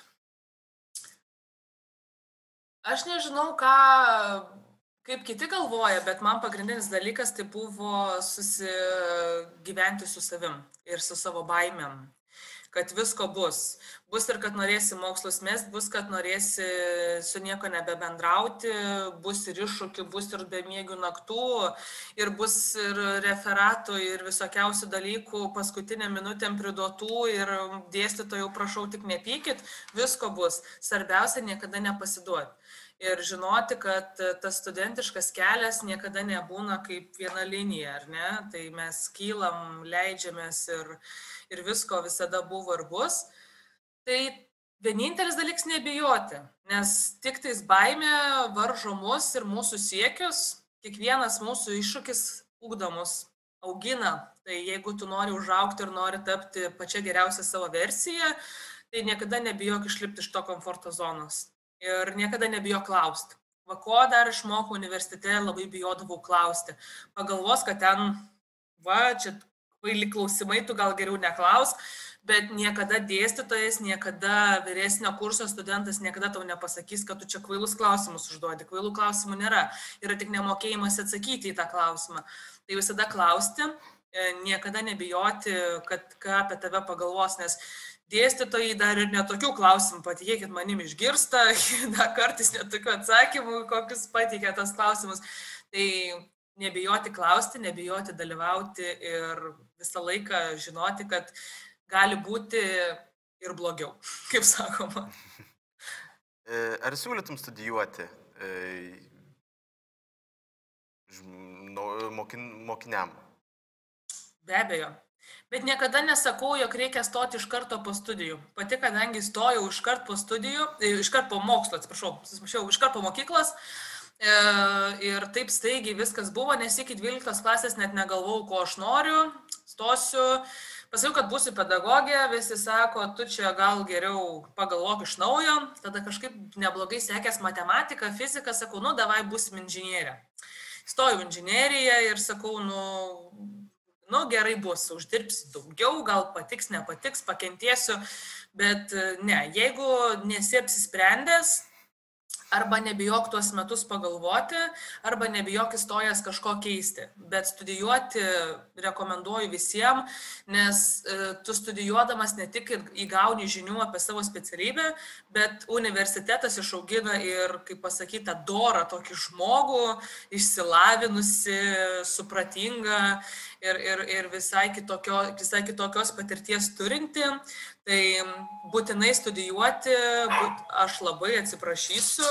Speaker 9: Aš nežinau, ką, kaip kiti galvoja, bet man pagrindinis dalykas tai buvo susigyventi su savim ir su savo baimėm, kad visko bus. Bus ir kad norėsi mokslus mest, bus, kad norėsi su nieko nebebendrauti, bus ir iššūkių, bus ir bemiegių naktų, ir bus ir referatų, ir visokiausių dalykų paskutinę minutėm priduotų, ir dėstytojų prašau tik nepykit, visko bus. Svarbiausia, niekada nepasiduoti. Ir žinoti, kad tas studentiškas kelias niekada nebūna kaip viena linija, ar ne? Tai mes kylam, leidžiamės ir, ir visko visada buvo ir bus. Tai vienintelis dalykas nebijoti, nes tik tais baimė varžo mus ir mūsų siekius, kiekvienas mūsų iššūkis ugdo mus, augina. Tai jeigu tu nori užaugti ir nori tapti pačia geriausia savo versija, tai niekada nebijok išlipti iš to komforto zonos. Ir niekada nebijo klausti. Va, ko dar išmokau universitete, labai bijodavau klausti. Pagalvos, kad ten, va, čia kvaili klausimai, tu gal geriau neklausk, bet niekada dėstytojas, niekada vyresnio kurso studentas niekada tau nepasakys, kad tu čia kvailus klausimus užduodi. Kvailų klausimų nėra. Yra tik nemokėjimas atsakyti į tą klausimą. Tai visada klausti, niekada nebijoti, kad ką apie tave pagalvos, nes dėstytojai dar ir netokių klausimų, patikėkit, manim išgirsta, dar kartais netokių atsakymų, kokius patikė tas klausimus. Tai nebijoti klausti, nebijoti dalyvauti ir visą laiką žinoti, kad gali būti ir blogiau, kaip sakoma.
Speaker 1: Ar siūlytum studijuoti mokiniam?
Speaker 9: Be abejo. Bet niekada nesakau, jog reikia stoti iš karto po studijų. Pati, kadangi stojau iš karto po studijų, iš karto po mokslo, atsiprašau, iš karto po mokyklos, ir taip staigiai viskas buvo, nes iki dvyliktos klasės net negalvau, ko aš noriu, stosiu, pasakiau, kad būsiu pedagogė, visi sako, tu čia gal geriau pagalvok iš naujo, tada kažkaip neblogai sekės matematika, fizika, sakau, nu, davai būsim inžinierė. Stojau inžineriją ir sakau, nu, nu, gerai bus, uždirbsi daugiau, gal patiks, nepatiks, pakentėsiu, bet ne, jeigu nesi apsisprendęs, arba nebijok tuos metus pagalvoti, arba nebijok įstojęs kažko keisti. Bet studijuoti rekomenduoju visiems, nes tu studijuodamas ne tik įgauni žinių apie savo specialybę, bet universitetas išaugina ir, kaip pasakyta, dorą tokį žmogų, išsilavinusi, supratingą ir, ir, ir visai, kitokio, visai kitokios patirties turinti. Tai būtinai studijuoti, būt, aš labai atsiprašysiu.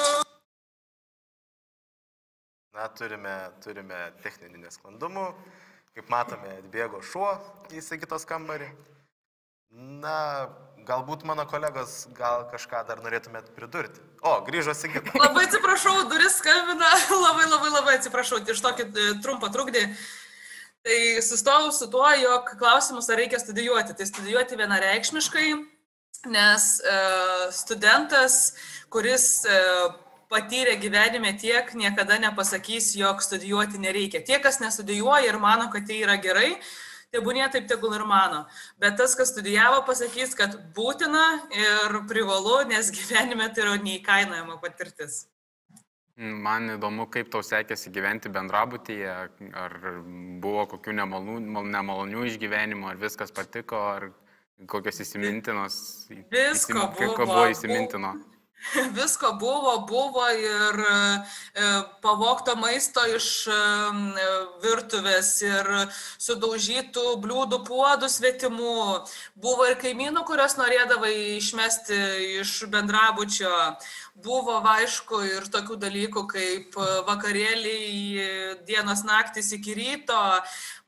Speaker 1: Na, turime, turime techninių nesklandumų. Kaip matome, atbėgo šuo į Sigitos kambarį. Na, galbūt mano kolegos gal kažką dar norėtumėt pridurti. O, grįžo Sigita.
Speaker 9: Labai atsiprašau, duris skambina. Labai, labai, labai atsiprašau iš tokį trumpą trukdį. Tai sustojau su tuo, jog klausimus, ar reikia studijuoti. Tai studijuoti vienareikšmiškai, nes e, studentas, kuris e, patyrė gyvenime tiek, niekada nepasakys, jog studijuoti nereikia. Tie, kas nestudijuoja ir mano, kad tai yra gerai, tebūnie taip tegul ir mano. Bet tas, kas studijavo, pasakys, kad būtina ir privalu, nes gyvenime tai yra neįkainojama patirtis.
Speaker 2: Man įdomu, kaip tau sekėsi gyventi bendrabutyje, ar buvo kokių nemalonių, nemalonių išgyvenimų, ar viskas patiko, ar kokios įsimintinos.
Speaker 9: Visko
Speaker 2: įsim,
Speaker 9: buvo.
Speaker 2: buvo įsimintino.
Speaker 9: Visko buvo, buvo ir pavogto maisto iš virtuvės, ir sudaužytų bliūdų puodų svetimų. Buvo ir kaimynų, kurios norėdavo išmesti iš bendrabučio. Buvo, aišku, ir tokių dalykų kaip vakarėliai dienos naktis iki ryto.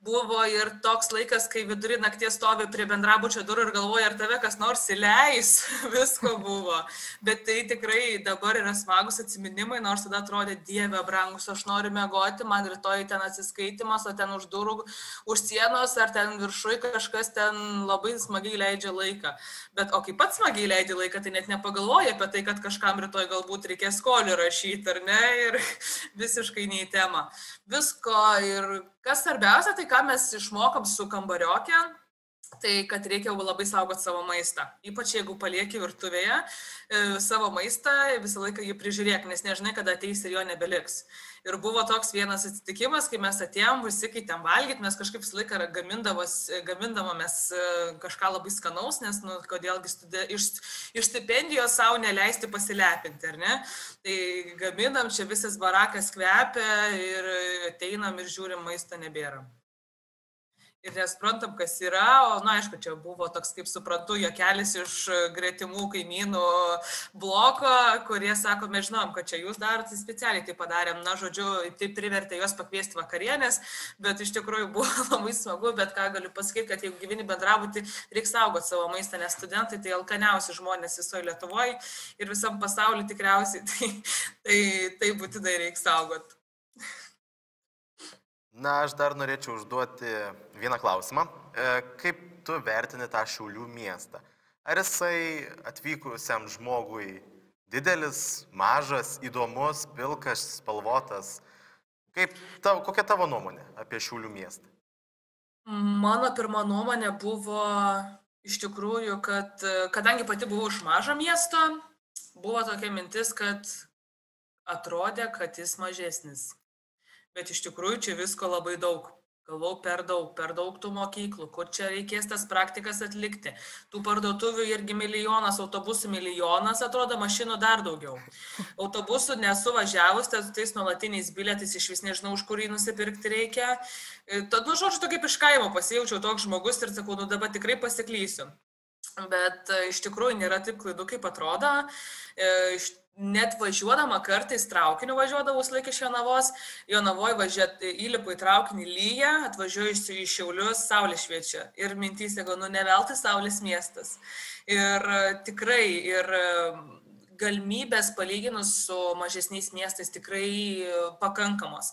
Speaker 9: buvo ir toks laikas, kai vidury nakties stovi prie bendrabučio durų ir galvoja, ar tave kas nors įleis, visko buvo. Bet tai tikrai dabar yra smagus atsiminimai, nors tada atrodė, Dieve brangus, aš noriu mėgoti, man rytoj ten atsiskaitimas, o ten už durų, už sienos, ar ten viršui kažkas ten labai smagiai leidžia laiką. Bet o kai pats smagiai leidžia laiką, tai net nepagalvoja apie tai, kad kažkam rytoj galbūt reikės skolį rašyti, ar ne, ir visiškai ne į temą. Visko ir kas svarbiausia, tai ką mes išmokom su kambariokė, tai kad reikia labai saugoti savo maistą. Ypač jeigu palieki virtuvėje savo maistą, visą laiką jį prižiūrėk, nes nežinai, kada ateis ir jo nebeliks. Ir buvo toks vienas atsitikimas, kai mes atėjom, visi kai ten valgyti, mes kažkaip visą laiką gamindavomės kažką labai skanaus, nes, nu, kodėlgi studi... iš, iš stipendijos savo neleisti pasilepinti, ar ne? Tai gaminam, čia visas barakas kvepia ir ateinam ir žiūrim, maisto nebėra. Ir nesprantam, kas yra, o, na, aišku, čia buvo toks, kaip suprantu, juokelis iš gretimų kaimynų bloko, kurie sako, mes žinom, kad čia jūs darot, tai specialiai tai padarėm, na, žodžiu, tai privertė juos pakviesti vakarienės, bet iš tikrųjų buvo labai smagu, bet ką galiu pasakyti, kad jeigu gyveni bendrabutį, reikia saugoti savo maistą, nes studentai tai alkaniausi žmonės visoje Lietuvoje ir visam pasaulyje tikriausiai, tai, tai, tai būtinai reikia saugoti.
Speaker 1: Na, aš dar norėčiau užduoti vieną klausimą. Kaip tu vertini tą Šiaulių miestą? Ar jisai atvykusiam žmogui didelis, mažas, įdomus, pilkas, spalvotas? Kaip, tavo, kokia tavo nuomonė apie Šiaulių miestą?
Speaker 9: Mano pirma nuomonė buvo iš tikrųjų, kad kadangi pati buvau iš mažo miesto, buvo tokia mintis, kad atrodė, kad jis mažesnis. Bet iš tikrųjų čia visko labai daug. Galvau, per daug, per daug tų mokyklų, kur čia reikės tas praktikas atlikti. Tų parduotuvių irgi milijonas, autobusų milijonas, atrodo, mašinų dar daugiau. Autobusų nesu važiavus, tai tais nuolatiniais bilietais iš vis nežinau, už kurį nusipirkti reikia. Tad, nu, žodžiu, tu kaip iš kaimo pasijaučiau toks žmogus ir sakau, nu dabar tikrai pasiklysiu. Bet iš tikrųjų nėra taip klaidų, kaip atrodo. Iš Net važiuodama kartais traukiniu važiuodavau laikį iš Jonavos, Jonavoje važiuoti, įlipu į traukinį lyja, atvažiuojusiu į Šiaulius, saulė šviečia. Ir mintys, jeigu, nu, ne veltui saulės miestas. Ir tikrai, ir galimybės palyginus su mažesniais miestais tikrai pakankamos.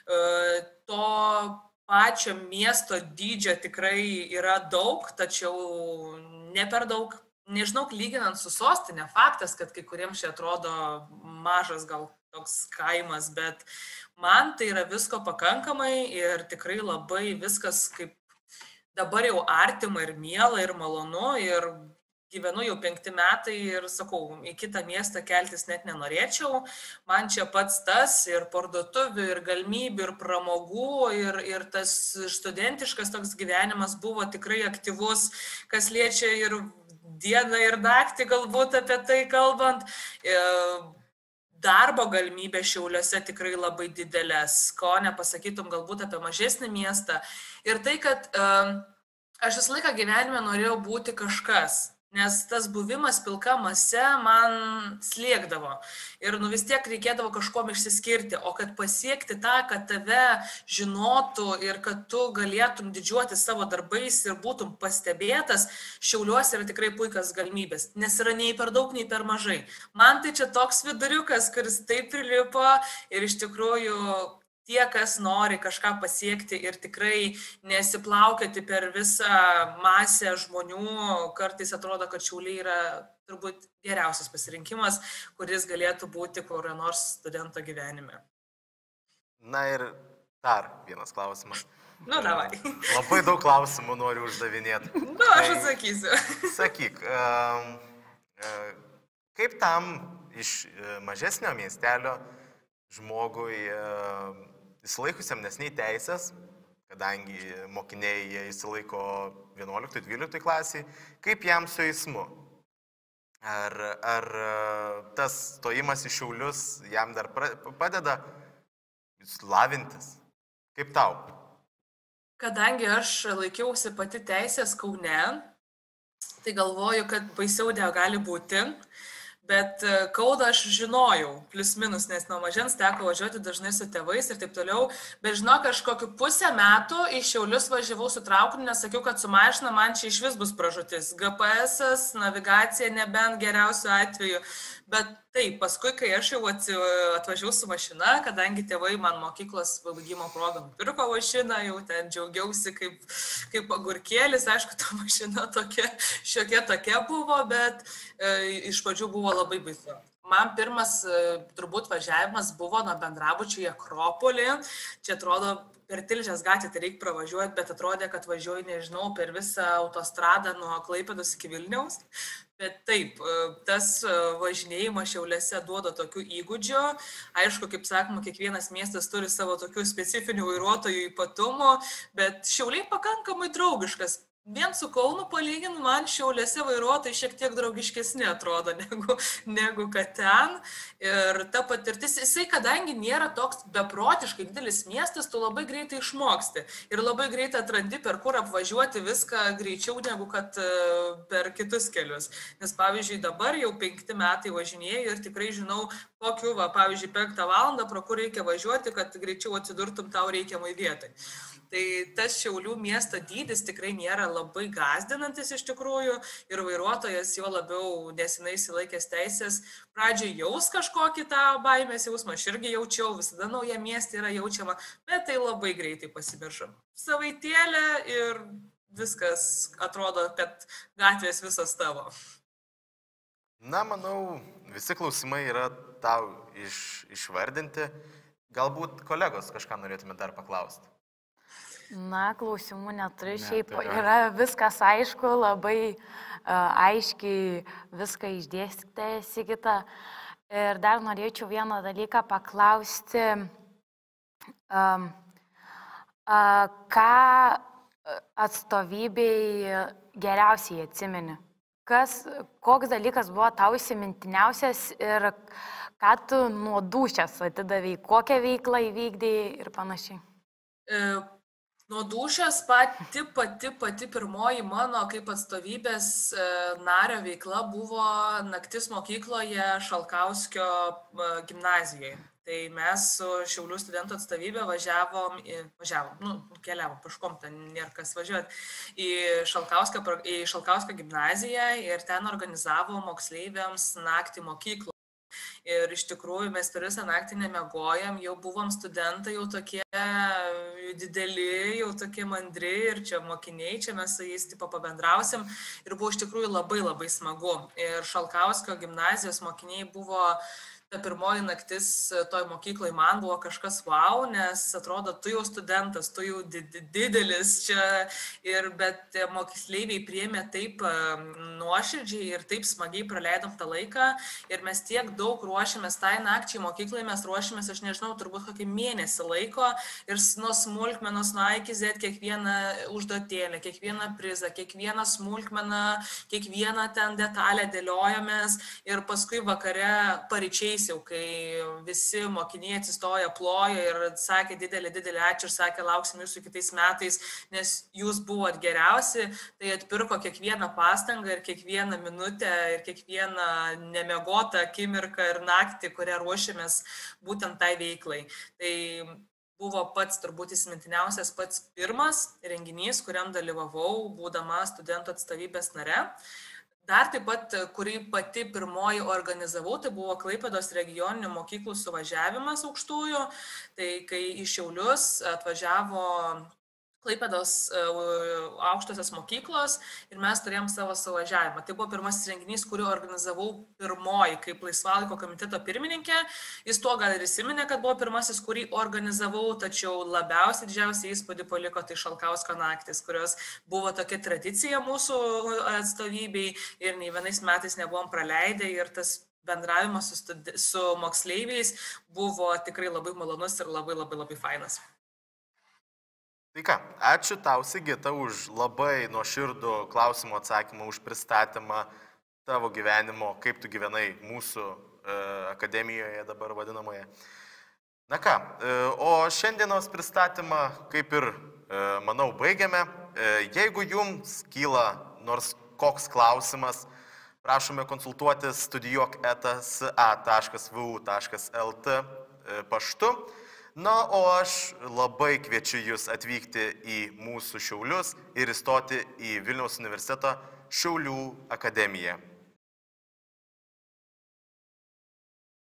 Speaker 9: To pačio miesto dydžio tikrai yra daug, tačiau ne per daug. Nežinau, lyginant su sostinė, faktas, kad kai kuriems čia atrodo mažas gal toks kaimas, bet man tai yra visko pakankamai ir tikrai labai viskas kaip dabar jau artima ir miela ir malonu ir gyvenu jau penkti metai ir sakau, į kitą miestą keltis net nenorėčiau. Man čia pats tas ir parduotuvių, ir galimybių, ir pramogų, ir, ir tas studentiškas toks gyvenimas buvo tikrai aktyvus, kas liečia ir dieną ir naktį galbūt apie tai kalbant. Darbo galimybė Šiauliuose tikrai labai didelės, ko nepasakytum galbūt apie mažesnį miestą. Ir tai, kad aš visą laiką gyvenime norėjau būti kažkas, nes tas buvimas pilka mase man slėgdavo. Ir nu vis tiek reikėdavo kažkom išsiskirti, o kad pasiekti tą, kad tave žinotų ir kad tu galėtum didžiuoti savo darbais ir būtum pastebėtas, Šiauliuose yra tikrai puikios galimybės, nes yra nei per daug, nei per mažai. Man tai čia toks viduriukas, kuris taip prilipo ir iš tikrųjų tie, kas nori kažką pasiekti ir tikrai nesiplaukioti per visą masę žmonių, kartais atrodo, kad Šiauliai yra turbūt geriausias pasirinkimas, kuris galėtų būti kurio nors studento gyvenime.
Speaker 1: Na ir dar vienas klausimas.
Speaker 9: Nu, davai.
Speaker 1: Labai daug klausimų noriu uždavinėti.
Speaker 9: Nu, aš atsakysiu.
Speaker 1: Sakyk, kaip tam iš mažesnio miestelio žmogui įsilaikusiam nesnei teisės, kadangi mokiniai jie įsilaiko vienuoliktoj dvyliktoj klasiai, kaip jam su eismu? Ar, ar tas stojimas į Šiaulius jam dar padeda lavintis? Kaip tau?
Speaker 9: Kadangi aš laikiausi pati teisės Kaune, tai galvoju, kad baisiau negali būti. Bet Kauną aš žinojau, plius minus, nes nuo mažens teko važiuoti dažnai su tėvais ir taip toliau. Bet žinok, aš kokiu pusę metų į Šiaulius važiavau su traukiniu, nes sakiau, kad su mašina man čia iš vis bus pražūtis. G P S, navigacija nebent geriausiu atveju. Bet taip, paskui, kai aš jau atvažiavau su mašina, kadangi tėvai man mokyklos baigimo progą pirko mašiną, jau ten džiaugiausi kaip, kaip agurkėlis, aišku, ta mašina tokia, šiokia tokia buvo, bet e, iš pradžių buvo labai baisu. Man pirmas turbūt važiavimas buvo nuo Bendrabučio į Akropolį. Čia atrodo, per Tilžės gatvę tai reikia pravažiuoti, bet atrodė, kad važiuoju, nežinau, per visą autostradą nuo Klaipėdos iki Vilniaus. Bet taip, tas važinėjimas Šiauliuose duoda tokių įgūdžių. Aišku, kaip sakoma, kiekvienas miestas turi savo tokių specifinių vairuotojų ypatumų, bet Šiauliai pakankamai draugiškas. Vien su Kaunu palygint, man Šiauliuose vairuotojai šiek tiek draugiškesni atrodo negu, negu kad ten. Ir ta patirtis, jisai kadangi nėra toks beprotiškai didelis miestas, tu labai greitai išmoksti. Ir labai greitai atrandi, per kur apvažiuoti viską greičiau negu kad per kitus kelius. Nes pavyzdžiui, dabar jau penkti metai važinėjau ir tikrai žinau, kokiu, va, pavyzdžiui, penktą valandą, pro kur reikia važiuoti, kad greičiau atsidurtum tau reikiamai vietai. Tai tas Šiaulių miesto dydis tikrai nėra labai gąsdinantis iš tikrųjų ir vairuotojas jo labiau nesenai įsilaikęs teisės pradžioj jaus kažkokį tą baimės jausmą, aš irgi jaučiau, visada nauja miestė yra jaučiama, bet tai labai greitai pasimiršo. Savaitėlė ir viskas atrodo, kad gatvės visas tavo.
Speaker 1: Na, manau, visi klausimai yra tau iš, išvardinti. Galbūt kolegos kažką norėtume dar paklausti.
Speaker 3: Na, klausimų neturiu, šiaip yra viskas aišku, labai uh, aiškiai viską išdėstyti, Sigita. Ir dar norėčiau vieną dalyką paklausti, um, uh, ką atstovybei geriausiai atsimeni? Kas, koks dalykas buvo tau įsimintiniausias ir ką tu nuo dūšias atidavai, kokią veiklą įvykdėjai ir panašiai?
Speaker 9: E... Nuo dūšios pati, pati, pati pirmoji mano kaip atstovybės nario veikla buvo naktis mokykloje Šalkauskio gimnazijoje. Tai mes su Šiaulių studentų atstovybė važiavom, važiavom, nu, keliavom, paškom, ten nėra kas važiuoti, į Šalkauskio, į Šalkauskio gimnaziją ir ten organizavom moksleiviams naktį mokyklą. Ir iš tikrųjų mes per visą naktį nemiegojam, jau buvom studentai, jau tokie dideli, jau tokie mandri ir čia mokiniai, čia mes su jais tipo pabendrausim ir buvo iš tikrųjų labai labai smagu. Ir Šalkauskio gimnazijos mokiniai buvo ta pirmoji naktis toj mokyklai man buvo kažkas wow, nes atrodo, tu jau studentas, tu jau didelis čia, ir, bet moksleiviai priėmė taip nuoširdžiai ir taip smagiai praleidom tą laiką ir mes tiek daug ruošiamės tai nakčiai mokyklai, mes ruošiamės, aš nežinau, turbūt kokį mėnesį laiko ir nuo smulkmenos, nuo A iki Z, kiekvieną užduotėlę, kiekvieną prizą, kiekvieną smulkmeną, kiekvieną ten detalę dėliojamės ir paskui vakare paryčiais jau, kai visi mokiniai atsistoja, plojo ir sakė didelį, didelį ačiū ir sakė, lauksim jūsų kitais metais, nes jūs buvot geriausi, tai atpirko kiekvieną pastangą ir kiekvieną minutę ir kiekvieną nemiegotą akimirką ir naktį, kurią ruošėmės būtent tai veiklai. Tai buvo pats turbūt įsimintiniausias pats pirmas renginys, kuriam dalyvavau, būdama studentų atstovybės nare. Dar taip pat, kurį pati pirmoji organizavau, tai buvo Klaipėdos regioninių mokyklų suvažiavimas aukštųjų. Tai kai į Šiaulius atvažiavo Klaipėdos aukštosios mokyklos ir mes turėjom savo suvažiavimą. Tai buvo pirmasis renginys, kurį organizavau pirmoji kaip laisvalaiko komiteto pirmininkė. Jis tuo gal ir įsiminė, kad buvo pirmasis, kurį organizavau, tačiau labiausiai didžiausiai įspūdį paliko tai Šalkauskio naktis, kurios buvo tokia tradicija mūsų atstovybei ir nei vienais metais nebuvom praleidę ir tas bendravimas su, studi- su moksleiviais buvo tikrai labai malonus ir labai labai labai fainas.
Speaker 1: Tai ką, ačiū tau, Sigita, už labai nuoširdų klausimų atsakymą, už pristatymą tavo gyvenimo, kaip tu gyvenai mūsų e, akademijoje dabar vadinamoje. Na ką, e, o šiandienos pristatymą, kaip ir, e, manau, baigiame. E, jeigu jums kyla nors koks klausimas, prašome konsultuotis studijuok eta s a taškas v u taškas l t paštu. Na, o aš labai kviečiu Jūs atvykti į mūsų Šiaulius ir įstoti į Vilniaus universiteto Šiaulių akademiją.